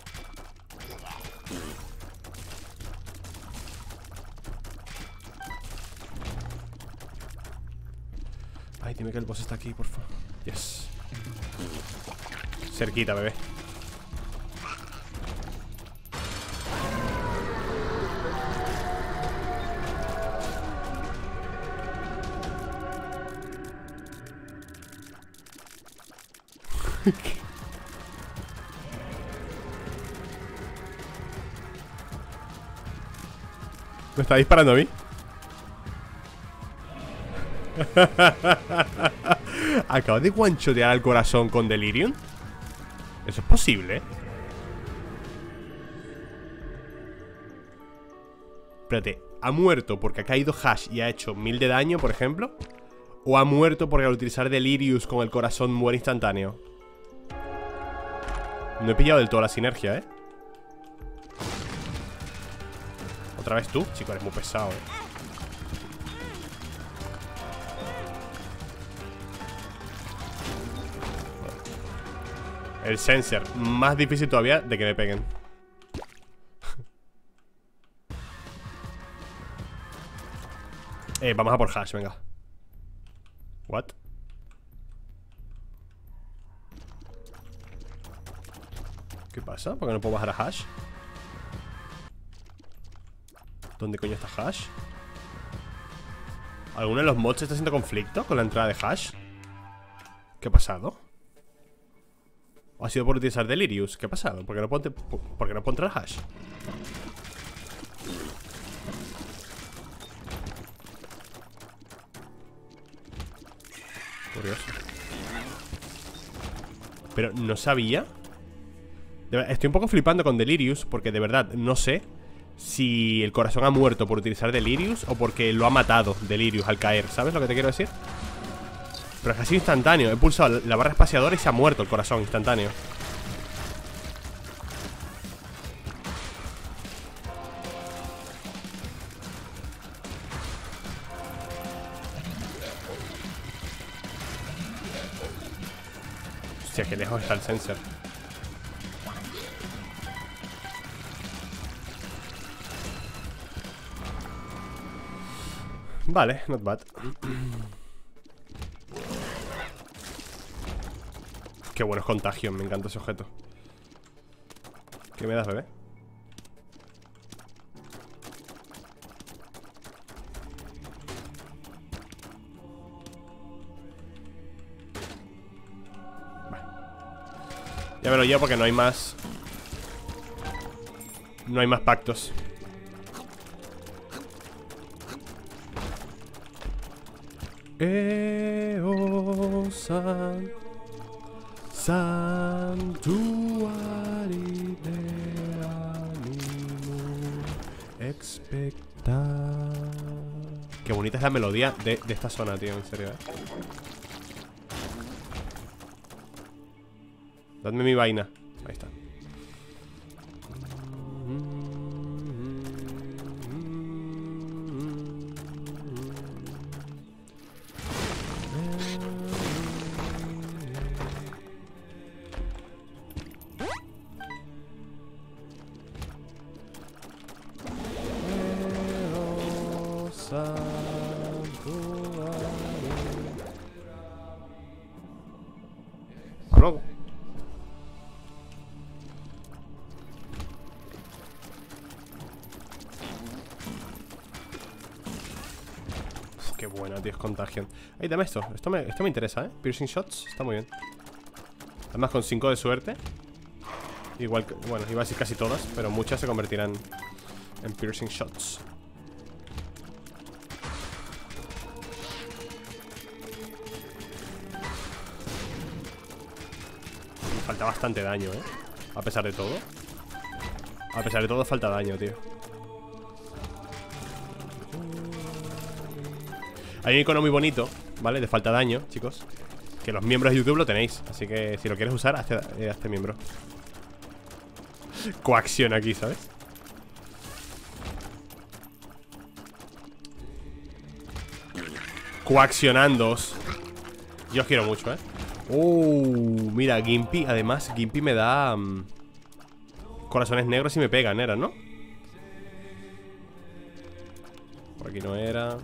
Ay, dime que el boss está aquí, por favor. Yes. Cerquita, bebé. ¿Me está disparando a mí? Acabo de guanchotear al corazón con Delirium. ¿Eso es posible? Espérate, ¿ha muerto porque ha caído Hash y ha hecho mil de daño, por ejemplo? ¿O ha muerto porque al utilizar Delirious con el corazón muere instantáneo? No he pillado del todo la sinergia, ¿eh? Otra vez tú, chico, eres muy pesado, ¿eh? El sensor, más difícil todavía de que me peguen. eh, vamos a por Hash, venga. What? ¿Qué pasa? ¿Por qué no puedo bajar a Hash? ¿Dónde coño está Hash? ¿Alguno de los mods está haciendo conflicto con la entrada de Hash? ¿Qué ha pasado? ¿O ha sido por utilizar Delirious? ¿Qué ha pasado? ¿Por qué no puedo, por qué no puedo entrar a Hash? Curioso. Pero no sabía. Estoy un poco flipando con Delirious porque de verdad no sé si el corazón ha muerto por utilizar Delirious o porque lo ha matado Delirious al caer. ¿Sabes lo que te quiero decir? Pero es casi instantáneo. He pulsado la barra espaciadora y se ha muerto el corazón instantáneo. Hostia, qué lejos está el sensor. Vale, not bad. Qué bueno es Contagion, me encanta ese objeto. ¿Qué me das, bebé? Vale. Ya me lo llevo porque no hay más. No hay más pactos. Eo san, santuari de animum expecta. Qué bonita es la melodía de, de esta zona, tío, en serio, ¿eh? Dadme mi vaina. Ahí está. Hasta luego. Uf, qué buena, tío, es Contagion. Ay, dame esto, esto me, esto me interesa, ¿eh? Piercing Shots, está muy bien. Además con cinco de suerte. Igual que, bueno, iba a decir casi todas, pero muchas se convertirán en Piercing Shots. Falta bastante daño, ¿eh? A pesar de todo. A pesar de todo falta daño, tío. Hay un icono muy bonito, ¿vale? De falta daño, chicos. Que los miembros de YouTube lo tenéis. Así que si lo quieres usar, hazte, eh, hazte miembro. Coacción aquí, ¿sabes? Coaccionándoos. Yo os quiero mucho, ¿eh? Uh, mira, Gimpy. Además, Gimpy me da um, corazones negros y me pegan, ¿era, no? Por aquí no era.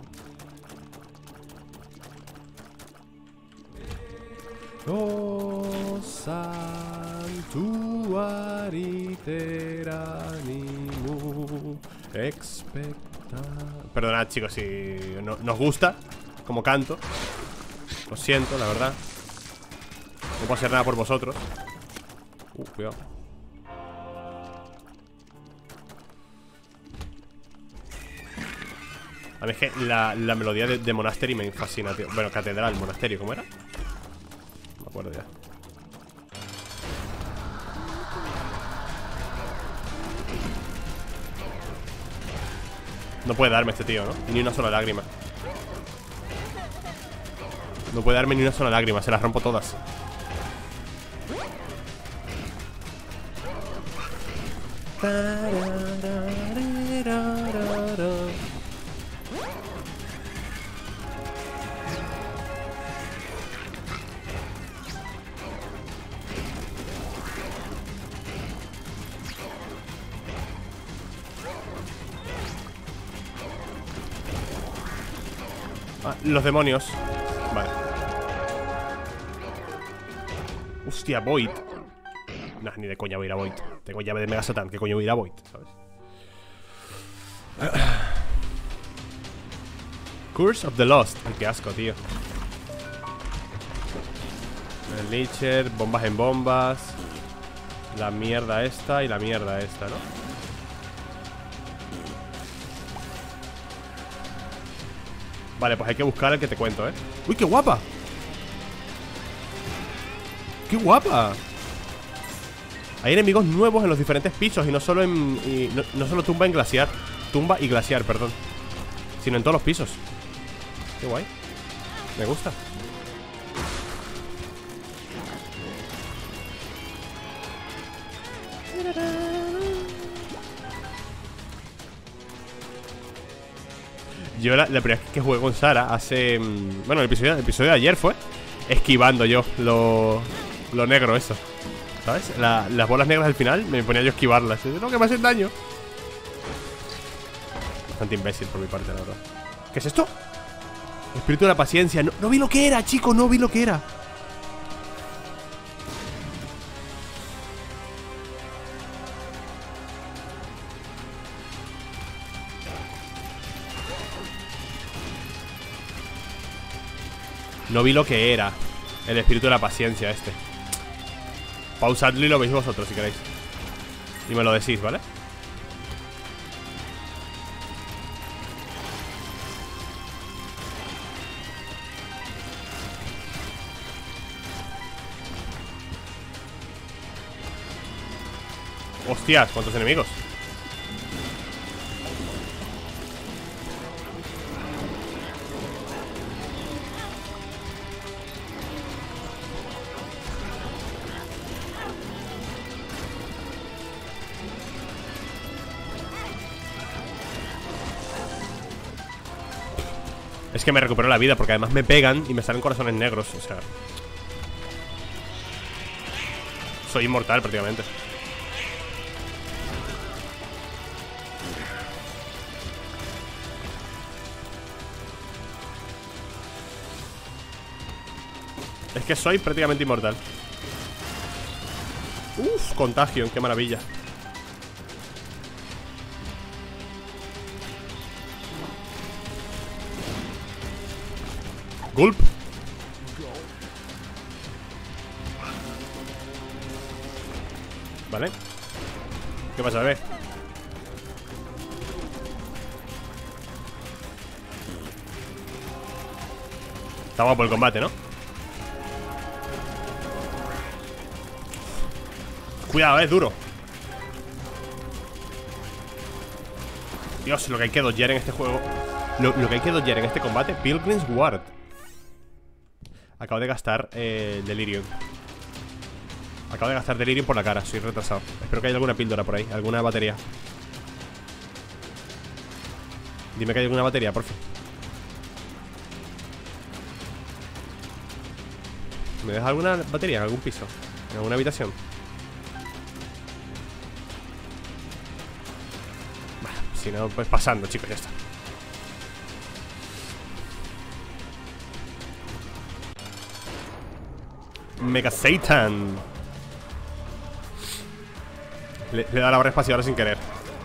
Oh, santuari teranimu expecta. Perdonad, chicos, si no, no os gusta como canto. Lo siento, la verdad. No puedo hacer nada por vosotros. Uh, cuidado. A mí es que la, la melodía de, de Monastery me fascina, tío. Bueno, Catedral, Monasterio, ¿cómo era? No me acuerdo ya. No puede darme este tío, ¿no? Ni una sola lágrima. No puede darme ni una sola lágrima, se las rompo todas. Ah, los demonios. Vale. Hostia, Void. Nah, ni de coña voy a ir a Void. Tengo llave de Mega Satan, ¿qué coño voy a ir a Void? ¿Sabes? Curse of the Lost. Ay, qué asco, tío. El Leecher, bombas en bombas. La mierda esta y la mierda esta, ¿no? Vale, pues hay que buscar el que te cuento, ¿eh? ¡Uy, qué guapa! ¡Qué guapa! Hay enemigos nuevos en los diferentes pisos. Y no solo en... Y no, no solo tumba en glaciar. Tumba y glaciar, perdón. Sino en todos los pisos. Qué guay. Me gusta. Yo la, la primera vez que jugué con Sara hace... Bueno, el episodio, el episodio de ayer fue esquivando yo lo, lo negro eso, ¿sabes? La, las bolas negras al final me ponía yo a esquivarlas. No, que me hacen daño. Bastante imbécil por mi parte, la verdad. ¿Qué es esto? Espíritu de la paciencia. No, no vi lo que era, chico, no vi lo que era. No vi lo que era. El espíritu de la paciencia este. Pausadlo y lo veis vosotros si queréis. Y me lo decís, ¿vale? Hostias, ¿cuántos enemigos? Es que me recupero la vida porque además me pegan y me salen corazones negros, o sea... Soy inmortal prácticamente. Es que soy prácticamente inmortal. Uf, contagio, qué maravilla. Gulp. Vale. ¿Qué pasa, bebé? Está guapo el combate, ¿no? Cuidado, es duro. Dios, lo que hay que dodgear en este juego. Lo, lo que hay que dodgear en este combate. Pilgrim's Ward. Acabo de gastar eh, Delirium. Acabo de gastar Delirium por la cara, soy retrasado. Espero que haya alguna píldora por ahí, alguna batería. Dime que hay alguna batería, por fin. ¿Me dejas alguna batería en algún piso? ¿En alguna habitación? Bueno, si no, pues pasando, chicos, ya está. Mega Satan. Le, le da la barra espaciadora sin querer.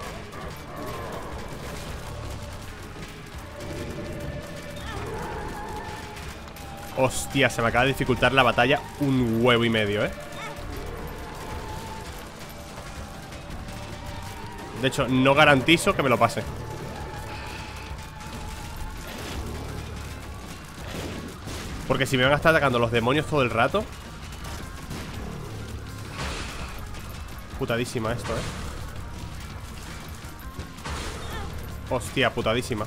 Hostia, se me acaba de dificultar la batalla un huevo y medio, eh. De hecho, no garantizo que me lo pase. Porque si me van a estar atacando los demonios todo el rato. Putadísima esto, eh. Hostia, putadísima.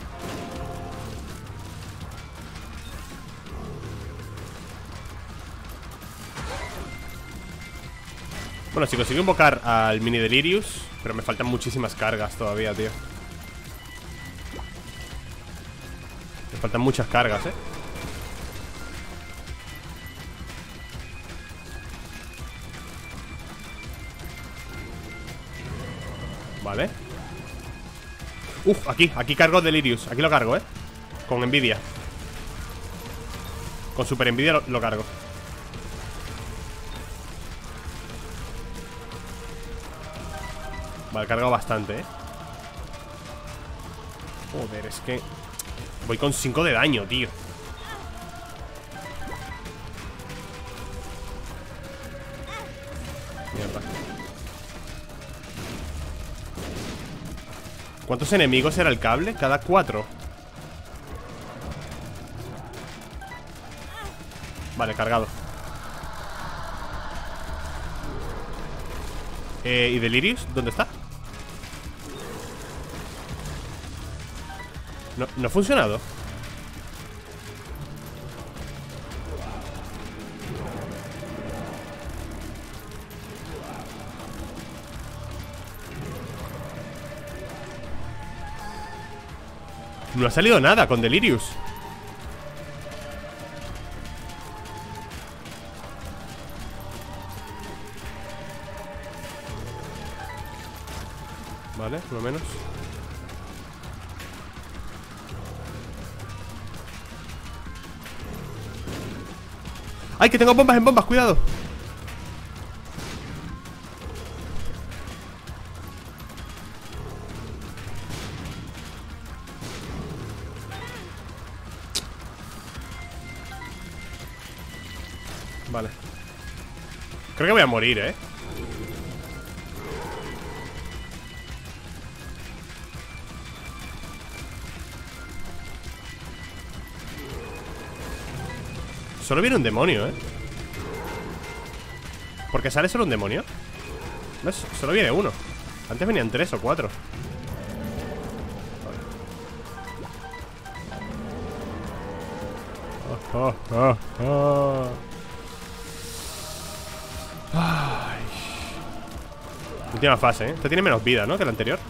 Bueno, si consigo invocar al mini Delirious. Pero me faltan muchísimas cargas todavía, tío. Me faltan muchas cargas, eh. Vale. Uf, aquí, aquí cargo Delirious. Aquí lo cargo, eh. Con envidia. Con super envidia lo, lo cargo. Vale, he cargado bastante, eh. Joder, es que voy con cinco de daño, tío. Mierda. ¿Cuántos enemigos era el cable? Cada cuatro. Vale, cargado. eh, ¿Y Delirious? ¿Dónde está? No, no ha funcionado. No ha salido nada con Delirious. Vale, por lo menos. ¡Ay, que tengo bombas en bombas! ¡Cuidado! Vale. Creo que voy a morir, ¿eh? Solo viene un demonio, ¿eh? ¿Por qué sale solo un demonio? No, solo viene uno. Antes venían tres o cuatro. Oh, oh, oh, oh. Ay. Última fase, ¿eh? Esta tiene menos vida, ¿no? Que la anterior.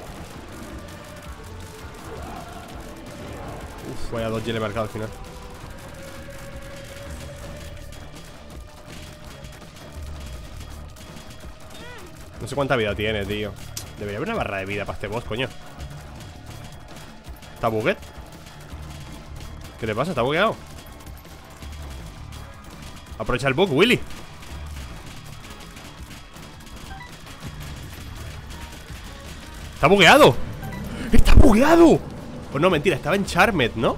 Uf, vaya dodge le he marcado al final. No sé cuánta vida tiene, tío. Debería haber una barra de vida para este boss, coño. ¿Está buguet? ¿Qué le pasa? ¿Está bugueado? Aprovecha el bug, Willy. ¡Está bugueado! ¡Está bugueado! Pues no, mentira, estaba en Charmed, ¿no?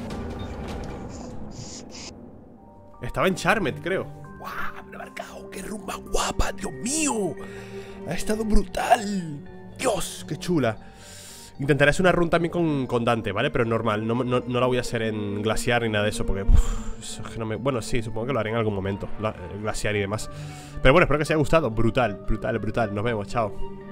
Estaba en Charmed, creo. ¡Guau! Me lo he marcado. ¡Qué rumba guapa! ¡Dios mío! Ha estado brutal. ¡Dios! ¡Qué chula! Intentaré hacer una run también con, con Dante, ¿vale? Pero normal, no, no, no la voy a hacer en glaciar ni nada de eso. Porque, uf, eso es que no me... Bueno, sí, supongo que lo haré en algún momento la, Glaciar y demás. Pero bueno, espero que os haya gustado. Brutal, brutal, brutal. Nos vemos, chao.